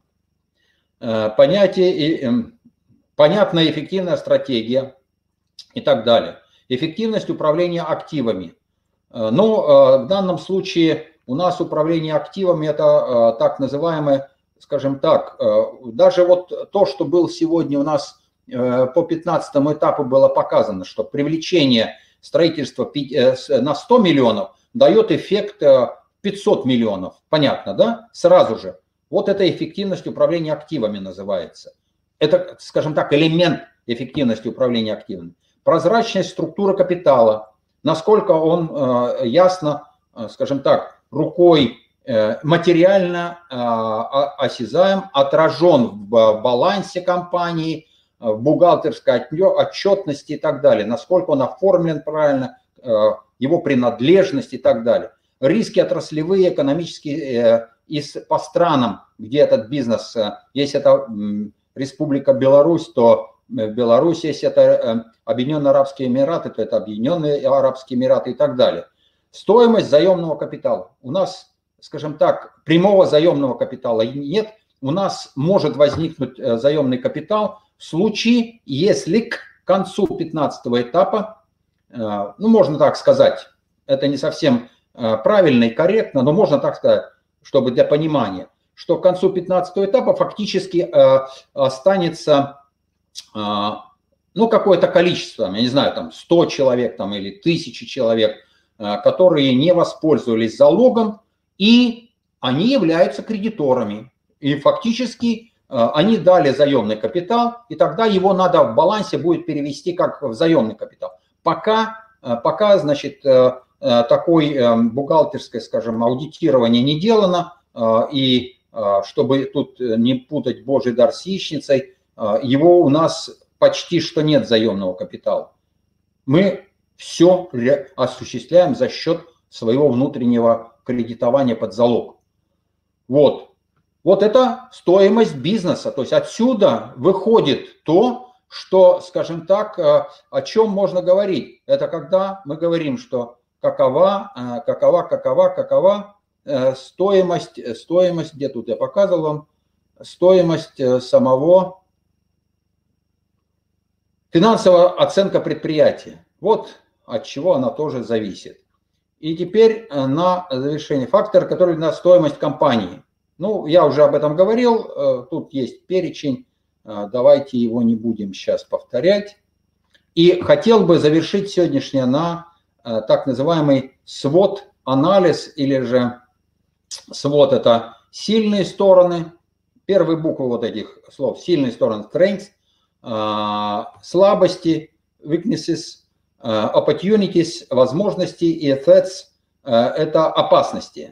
понятная эффективная стратегия и так далее. Эффективность управления активами. Но в данном случае у нас управление активами – это так называемое, скажем так, даже вот то, что было сегодня у нас по 15-му этапу было показано, что привлечение строительства на 100 миллионов дает эффект 500 миллионов. Понятно, да? Сразу же. Вот это эффективность управления активами называется. Это, скажем так, элемент эффективности управления активами. Прозрачность структуры капитала. Насколько он ясно, скажем так, рукой материально осязаем, отражен в балансе компании, в бухгалтерской отчетности и так далее, насколько он оформлен правильно, его принадлежность и так далее. Риски отраслевые, экономические по странам, где этот бизнес, если это Республика Беларусь, то Беларусь, если это Объединенные Арабские Эмираты, то это Объединенные Арабские Эмираты и так далее. Стоимость заемного капитала. У нас, скажем так, прямого заемного капитала нет. У нас может возникнуть заемный капитал в случае, если к концу 15-го этапа, ну, можно так сказать, это не совсем правильно и корректно, но можно так сказать, чтобы для понимания, что к концу 15-го этапа фактически останется, ну, какое-то количество, я не знаю, там 100 человек там, или 1000 человек, которые не воспользовались залогом, и они являются кредиторами. И фактически они дали заемный капитал, и тогда его надо в балансе будет перевести как в заемный капитал. Пока значит, такой бухгалтерское, скажем, аудитирование не делано, и чтобы тут не путать Божий дар с яичницей, его у нас почти что нет заемного капитала. Мы все осуществляем за счет своего внутреннего кредитования под залог. Вот это стоимость бизнеса. То есть отсюда выходит то, что, скажем так, о чем можно говорить. Это когда мы говорим, что какова стоимость, где тут я показывал вам, стоимость самого финансовая оценка предприятия. Вот от чего она тоже зависит. И теперь на завершение фактор, который на стоимость компании. Ну, я уже об этом говорил, тут есть перечень, давайте его не будем сейчас повторять. И хотел бы завершить сегодняшнее на так называемый SWOT-анализ, или же SWOT – это сильные стороны, первые буквы вот этих слов, сильные стороны strengths, слабости, weaknesses, opportunities, возможности, и threats – это опасности.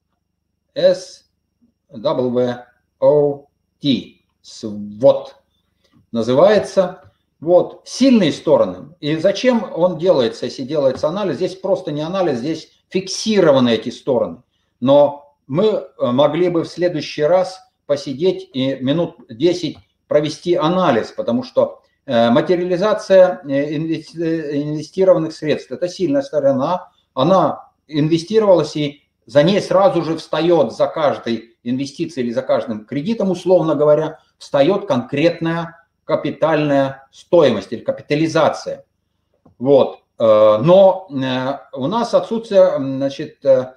SWOT, SWOT называется. Вот, сильные стороны. И зачем он делается, если делается анализ? Здесь просто не анализ, здесь фиксированы эти стороны. Но мы могли бы в следующий раз посидеть и минут 10 провести анализ, потому что материализация инвестированных средств – это сильная сторона. Она инвестировалась, и за ней сразу же встает, за каждой инвестицией или за каждым кредитом, условно говоря, встает конкретная капитальная стоимость или капитализация. Вот. Но у нас отсутствие, значит,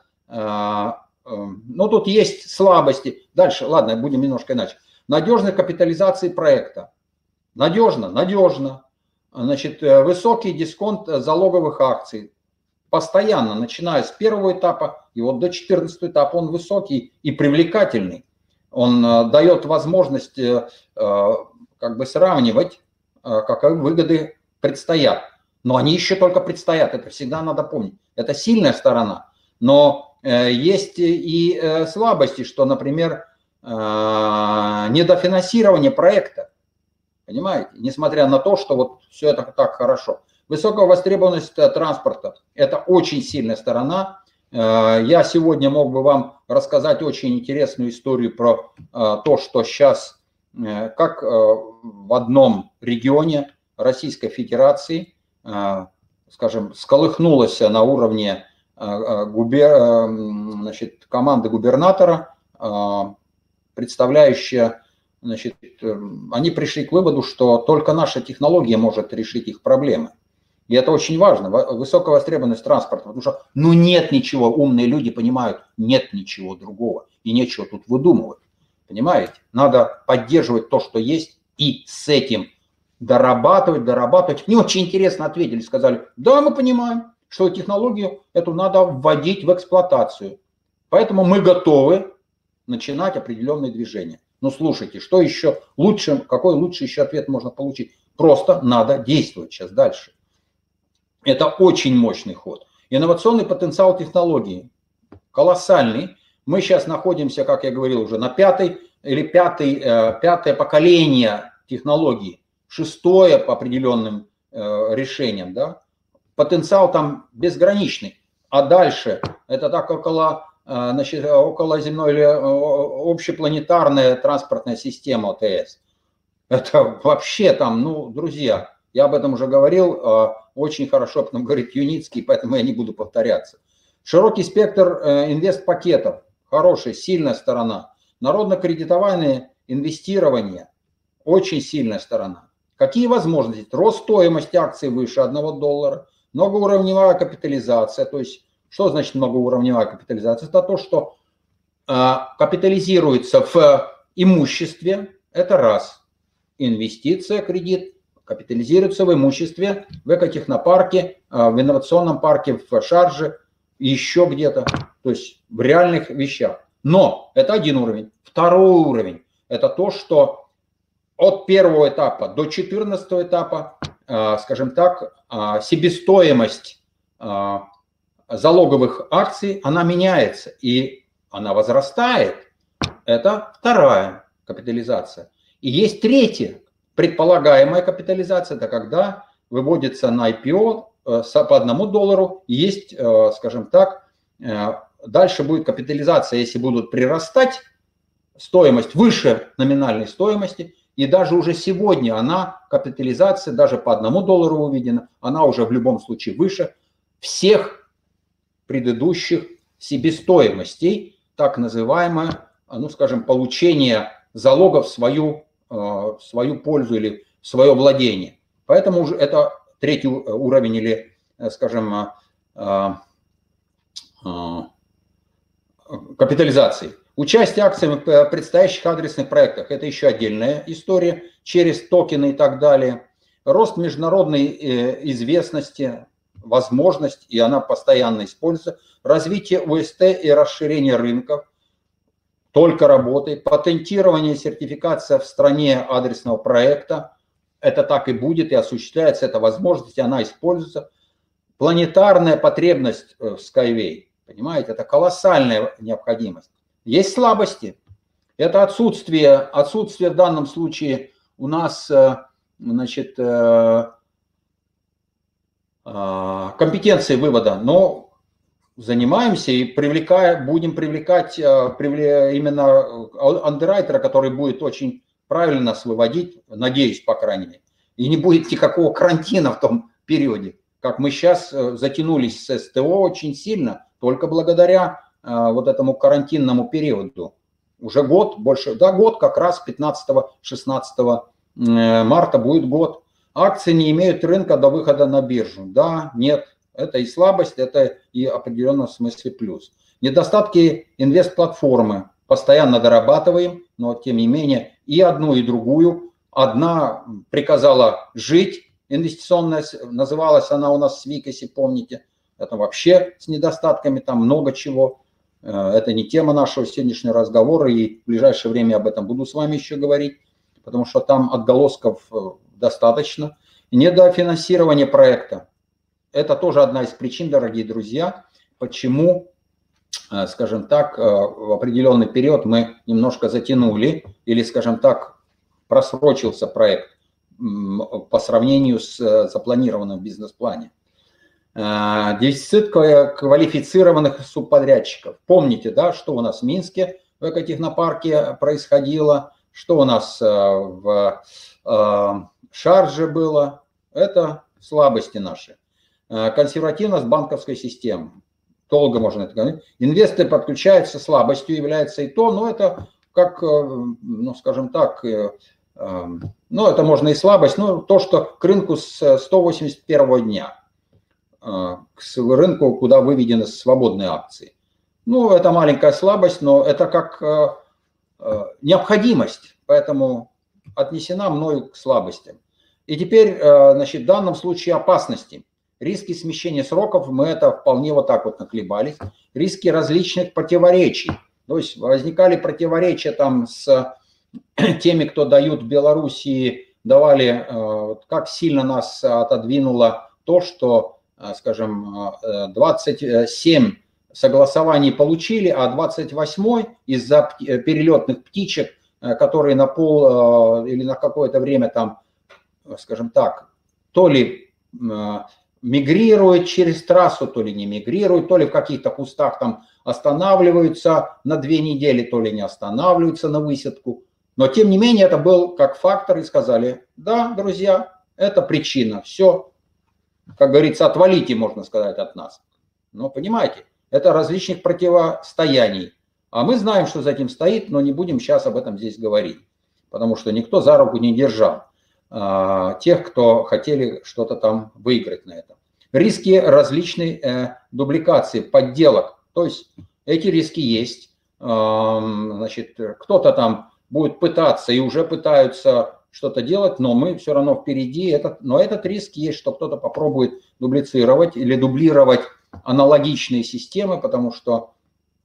ну тут есть слабости. Дальше, ладно, будем немножко иначе. Надежность капитализации проекта. Надежно. Значит, высокий дисконт залоговых акций. Постоянно, начиная с первого этапа и вот до 14-го этапа, он высокий и привлекательный. Он дает возможность как бы сравнивать, какие выгоды предстоят. Но они еще только предстоят, это всегда надо помнить. Это сильная сторона. Но есть и слабости, что, например, недофинансирование проекта. Понимаете? Несмотря на то, что вот все это так хорошо. Высокая востребованность транспорта – это очень сильная сторона. Я сегодня мог бы вам рассказать очень интересную историю про то, что сейчас, как в одном регионе Российской Федерации скажем, сколыхнулась на уровне значит, команды губернатора, представляющая, значит, они пришли к выводу, что только наша технология может решить их проблемы. И это очень важно, высокая востребованность транспорта, потому что, ну, нет ничего, умные люди понимают, нет ничего другого, и нечего тут выдумывать, понимаете? Надо поддерживать то, что есть, и с этим дорабатывать. Мне очень интересно ответили, сказали, да, мы понимаем, что технологию эту надо вводить в эксплуатацию, поэтому мы готовы начинать определенные движения. Ну, слушайте, что еще лучше, какой лучший еще ответ можно получить? Просто надо действовать сейчас дальше. Это очень мощный ход. Инновационный потенциал технологии колоссальный. Мы сейчас находимся, как я говорил, уже на пятое поколение технологий, шестое по определенным решениям, да? Потенциал там безграничный. А дальше это так значит, околоземной или общепланетарная транспортная система ОТС. Это вообще там, ну, друзья, я об этом уже говорил, очень хорошо об этом говорит Юницкий, поэтому я не буду повторяться. Широкий спектр инвестпакетов, хорошая, сильная сторона. Народно-кредитованное инвестирование, очень сильная сторона. Какие возможности? Рост стоимости акций выше $1, многоуровневая капитализация. То есть, что значит многоуровневая капитализация? Это то, что капитализируется в имуществе, это раз. Инвестиция, кредит, капитализируется в имуществе, в экотехнопарке, в инновационном парке, в Шарже, еще где-то, то есть в реальных вещах. Но это один уровень. Второй уровень – это то, что от первого этапа до 14-го этапа, скажем так, себестоимость залоговых акций, она меняется и она возрастает. Это вторая капитализация. И есть третья, предполагаемая капитализация, это когда выводится на IPO по $1, есть, скажем так, дальше будет капитализация, если будут прирастать, стоимость выше номинальной стоимости, и даже уже сегодня она, капитализация, даже по $1 увидена, она уже в любом случае выше всех предыдущих себестоимостей, так называемое, ну, скажем, получение залогов в свою пользу или в свое владение. Поэтому уже это третий уровень или, скажем, капитализации. Участие акциями в предстоящих адресных проектах – это еще отдельная история, через токены и так далее. Рост международной известности, возможность, и она постоянно используется. Развитие УСТ и расширение рынков только работает. Патентирование и сертификация в стране адресного проекта – это так и будет, и осуществляется эта возможность, и она используется. Планетарная потребность в Skyway, понимаете, это колоссальная необходимость. Есть слабости. Это отсутствие в данном случае у нас, значит, компетенции вывода, но занимаемся и будем привлекать именно андеррайтера, который будет очень правильно нас выводить, надеюсь, по крайней мере. И не будет никакого карантина в том периоде, как мы сейчас затянулись с СТО очень сильно, только благодаря вот этому карантинному периоду. Уже год, больше, да, год как раз 15-16 марта будет год. Акции не имеют рынка до выхода на биржу. Да, нет, это и слабость, это и в определенном смысле плюс. Недостатки инвестплатформы постоянно дорабатываем, но тем не менее и одну, и другую. Одна приказала жить, инвестиционная, называлась она у нас СВИК, если помните. Это вообще с недостатками, там много чего. Это не тема нашего сегодняшнего разговора, и в ближайшее время об этом буду с вами еще говорить, потому что там отголосков достаточно. Недофинансирование проекта. Это тоже одна из причин, дорогие друзья, почему, скажем так, в определенный период мы немножко затянули, или, скажем так, просрочился проект по сравнению с запланированным в бизнес-плане. Дефицит квалифицированных субподрядчиков. Помните, да, что у нас в Минске в экотехнопарке происходило, что у нас в Шарже было. Это слабости наши. Консервативность банковской системы. Долго можно это говорить. Инвесторы подключаются, слабостью является и то, но это как, ну, скажем так, ну, это можно и слабость, но то, что к рынку с 181 дня, к рынку, куда выведены свободные акции. Ну, это маленькая слабость, но это как необходимость, поэтому отнесена мною к слабостям. И теперь, значит, в данном случае опасности. Риски смещения сроков, мы это вполне вот так вот нахлебались. Риски различных противоречий. То есть возникали противоречия там с теми, кто дают в Белоруссии, давали, как сильно нас отодвинуло то, что, скажем, 27 согласований получили, а 28-й из-за перелетных птичек, которые на пол или на какое-то время там, скажем так, то ли мигрируют через трассу, то ли не мигрируют, то ли в каких-то кустах там останавливаются на 2 недели, то ли не останавливаются на высадку. Но тем не менее это был как фактор и сказали, да, друзья, это причина, все, как говорится, отвалите, можно сказать, от нас. Но понимаете, это различных противостояний. А мы знаем, что за этим стоит, но не будем сейчас об этом здесь говорить, потому что никто за руку не держал тех, кто хотели что-то там выиграть на этом. Риски различной дубликации, подделок. То есть эти риски есть. Значит, кто-то там будет пытаться и уже пытаются что-то делать, но мы все равно впереди. Но этот риск есть, что кто-то попробует дублицировать или дублировать аналогичные системы, потому что,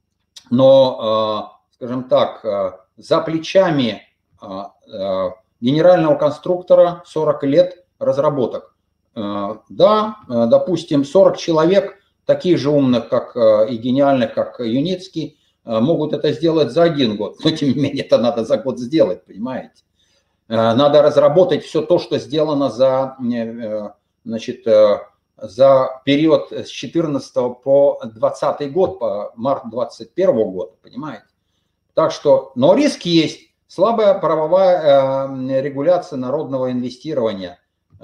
но, скажем так, за плечами генерального конструктора 40 лет разработок. Да, допустим, 40 человек, таких же умных, как и гениальных, как Юницкий, могут это сделать за 1 год. Но, тем не менее, это надо за год сделать, понимаете? Надо разработать все то, что сделано за, значит, за период с 14 по 20 год, по март 21 года, понимаете? Так что, но риск есть. Слабая правовая регуляция народного инвестирования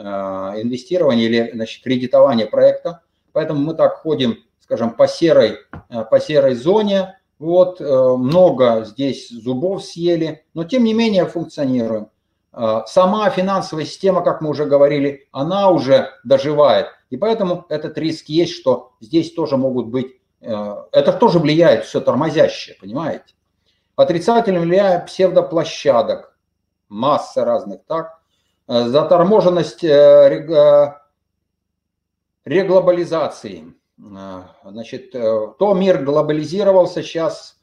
или, значит, кредитования проекта. Поэтому мы так ходим, скажем, по серой зоне. Вот, много здесь зубов съели, но тем не менее функционируем. Сама финансовая система, как мы уже говорили, она уже доживает. И поэтому этот риск есть, что здесь тоже могут быть, это тоже влияет все тормозящее, понимаете? Отрицательно влияет псевдоплощадок, масса разных, так? Заторможенность реглобализации. Значит, то мир глобализировался, сейчас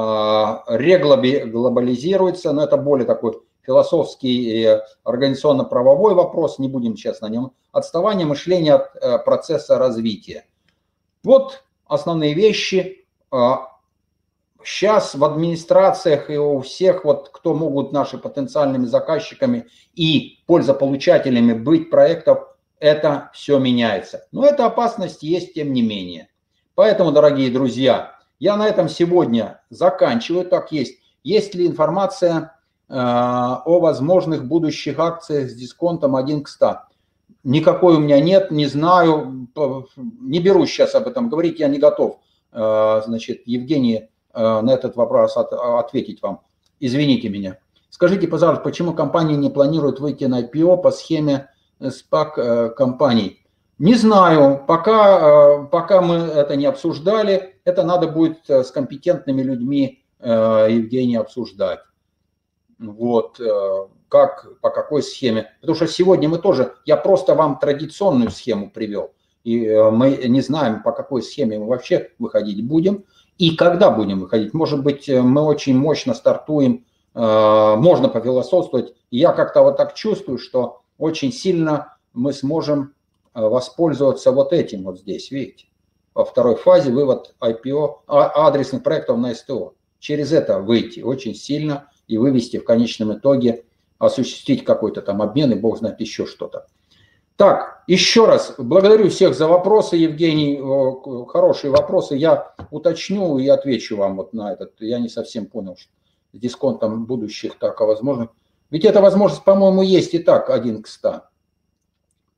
реглобализируется, но это более такой философский и организационно-правовой вопрос, не будем сейчас на нем. Отставание мышления от процесса развития. Вот основные вещи. Сейчас в администрациях и у всех, вот, кто могут наши потенциальными заказчиками и пользополучателями быть проектов, это все меняется. Но эта опасность есть тем не менее. Поэтому, дорогие друзья, я на этом сегодня заканчиваю. Так есть. Есть ли информация о возможных будущих акциях с дисконтом 1 к 100? Никакой у меня нет, не знаю, не берусь сейчас об этом говорить, я не готов. Значит, Евгений, на этот вопрос ответить вам. Извините меня. Скажите, пожалуйста, почему компания не планирует выйти на IPO по схеме SPAC компаний? Не знаю, пока мы это не обсуждали, это надо будет с компетентными людьми, Евгений, обсуждать. Вот, как, по какой схеме. Потому что сегодня мы тоже, я просто вам традиционную схему привел. И мы не знаем, по какой схеме мы вообще выходить будем. И когда будем выходить? Может быть, мы очень мощно стартуем, можно пофилософствовать. И я как-то вот так чувствую, что очень сильно мы сможем воспользоваться вот этим вот здесь, видите? Во второй фазе вывод IPO, адресных проектов на СТО. Через это выйти очень сильно и вывести в конечном итоге, осуществить какой-то там обмен и бог знает еще что-то. Так, еще раз благодарю всех за вопросы, Евгений, хорошие вопросы. Я уточню и отвечу вам вот на этот. Я не совсем понял, что с дисконтом будущих так, а возможно. Ведь эта возможность, по-моему, есть и так 1 к 100.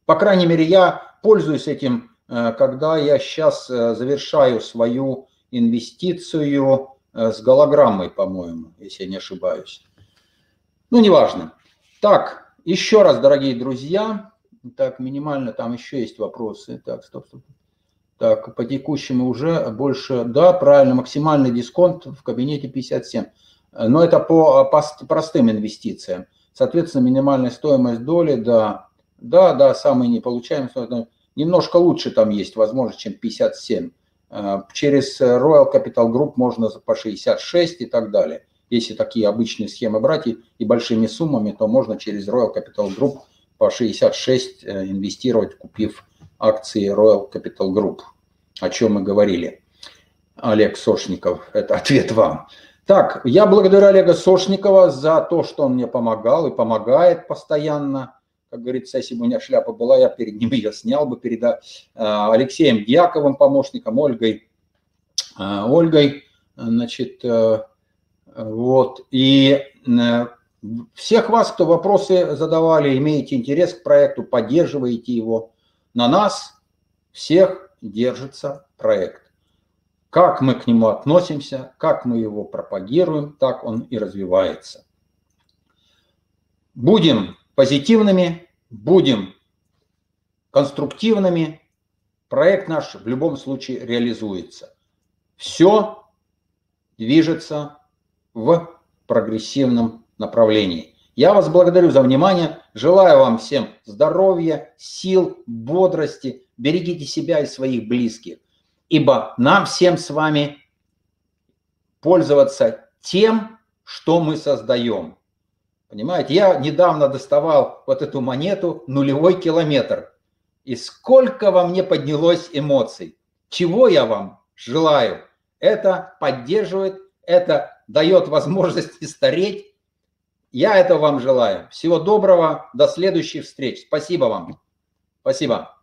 По крайней мере, я пользуюсь этим, когда я сейчас завершаю свою инвестицию с голограммой, по-моему, если я не ошибаюсь. Ну, неважно. Так, еще раз, дорогие друзья. Так, минимально там еще есть вопросы. Так, стоп. Так, по текущему уже больше. Да, правильно, максимальный дисконт в кабинете 57. Но это по простым инвестициям. Соответственно, минимальная стоимость доли, да, самый неполучаемый. Немножко лучше там есть возможность, чем 57. Через Royal Capital Group можно по 66 и так далее. Если такие обычные схемы брать и большими суммами, то можно через Royal Capital Group по 66 инвестировать, купив акции Royal Capital Group, о чем мы говорили. Олег Сошников, это ответ вам. Так, я благодарю Олега Сошникова за то, что он мне помогал и помогает постоянно. Как говорится, если бы у меня шляпа была, я перед ним ее снял бы, перед Алексеем Дьяковым, помощником, Ольгой, значит, вот. И всех вас, кто вопросы задавали, имеете интерес к проекту, поддерживаете его, на нас всех держится проект. Как мы к нему относимся, как мы его пропагируем, так он и развивается. Будем позитивными, будем конструктивными, проект наш в любом случае реализуется. Все движется в прогрессивном направлении. Я вас благодарю за внимание, желаю вам всем здоровья, сил, бодрости, берегите себя и своих близких, ибо нам всем с вами пользоваться тем, что мы создаем. Понимаете, я недавно доставал вот эту монету нулевой километр, и сколько во мне поднялось эмоций. Чего я вам желаю? Это поддерживает, это дает возможность стареть. Я этого вам желаю. Всего доброго, до следующих встреч. Спасибо вам. Спасибо.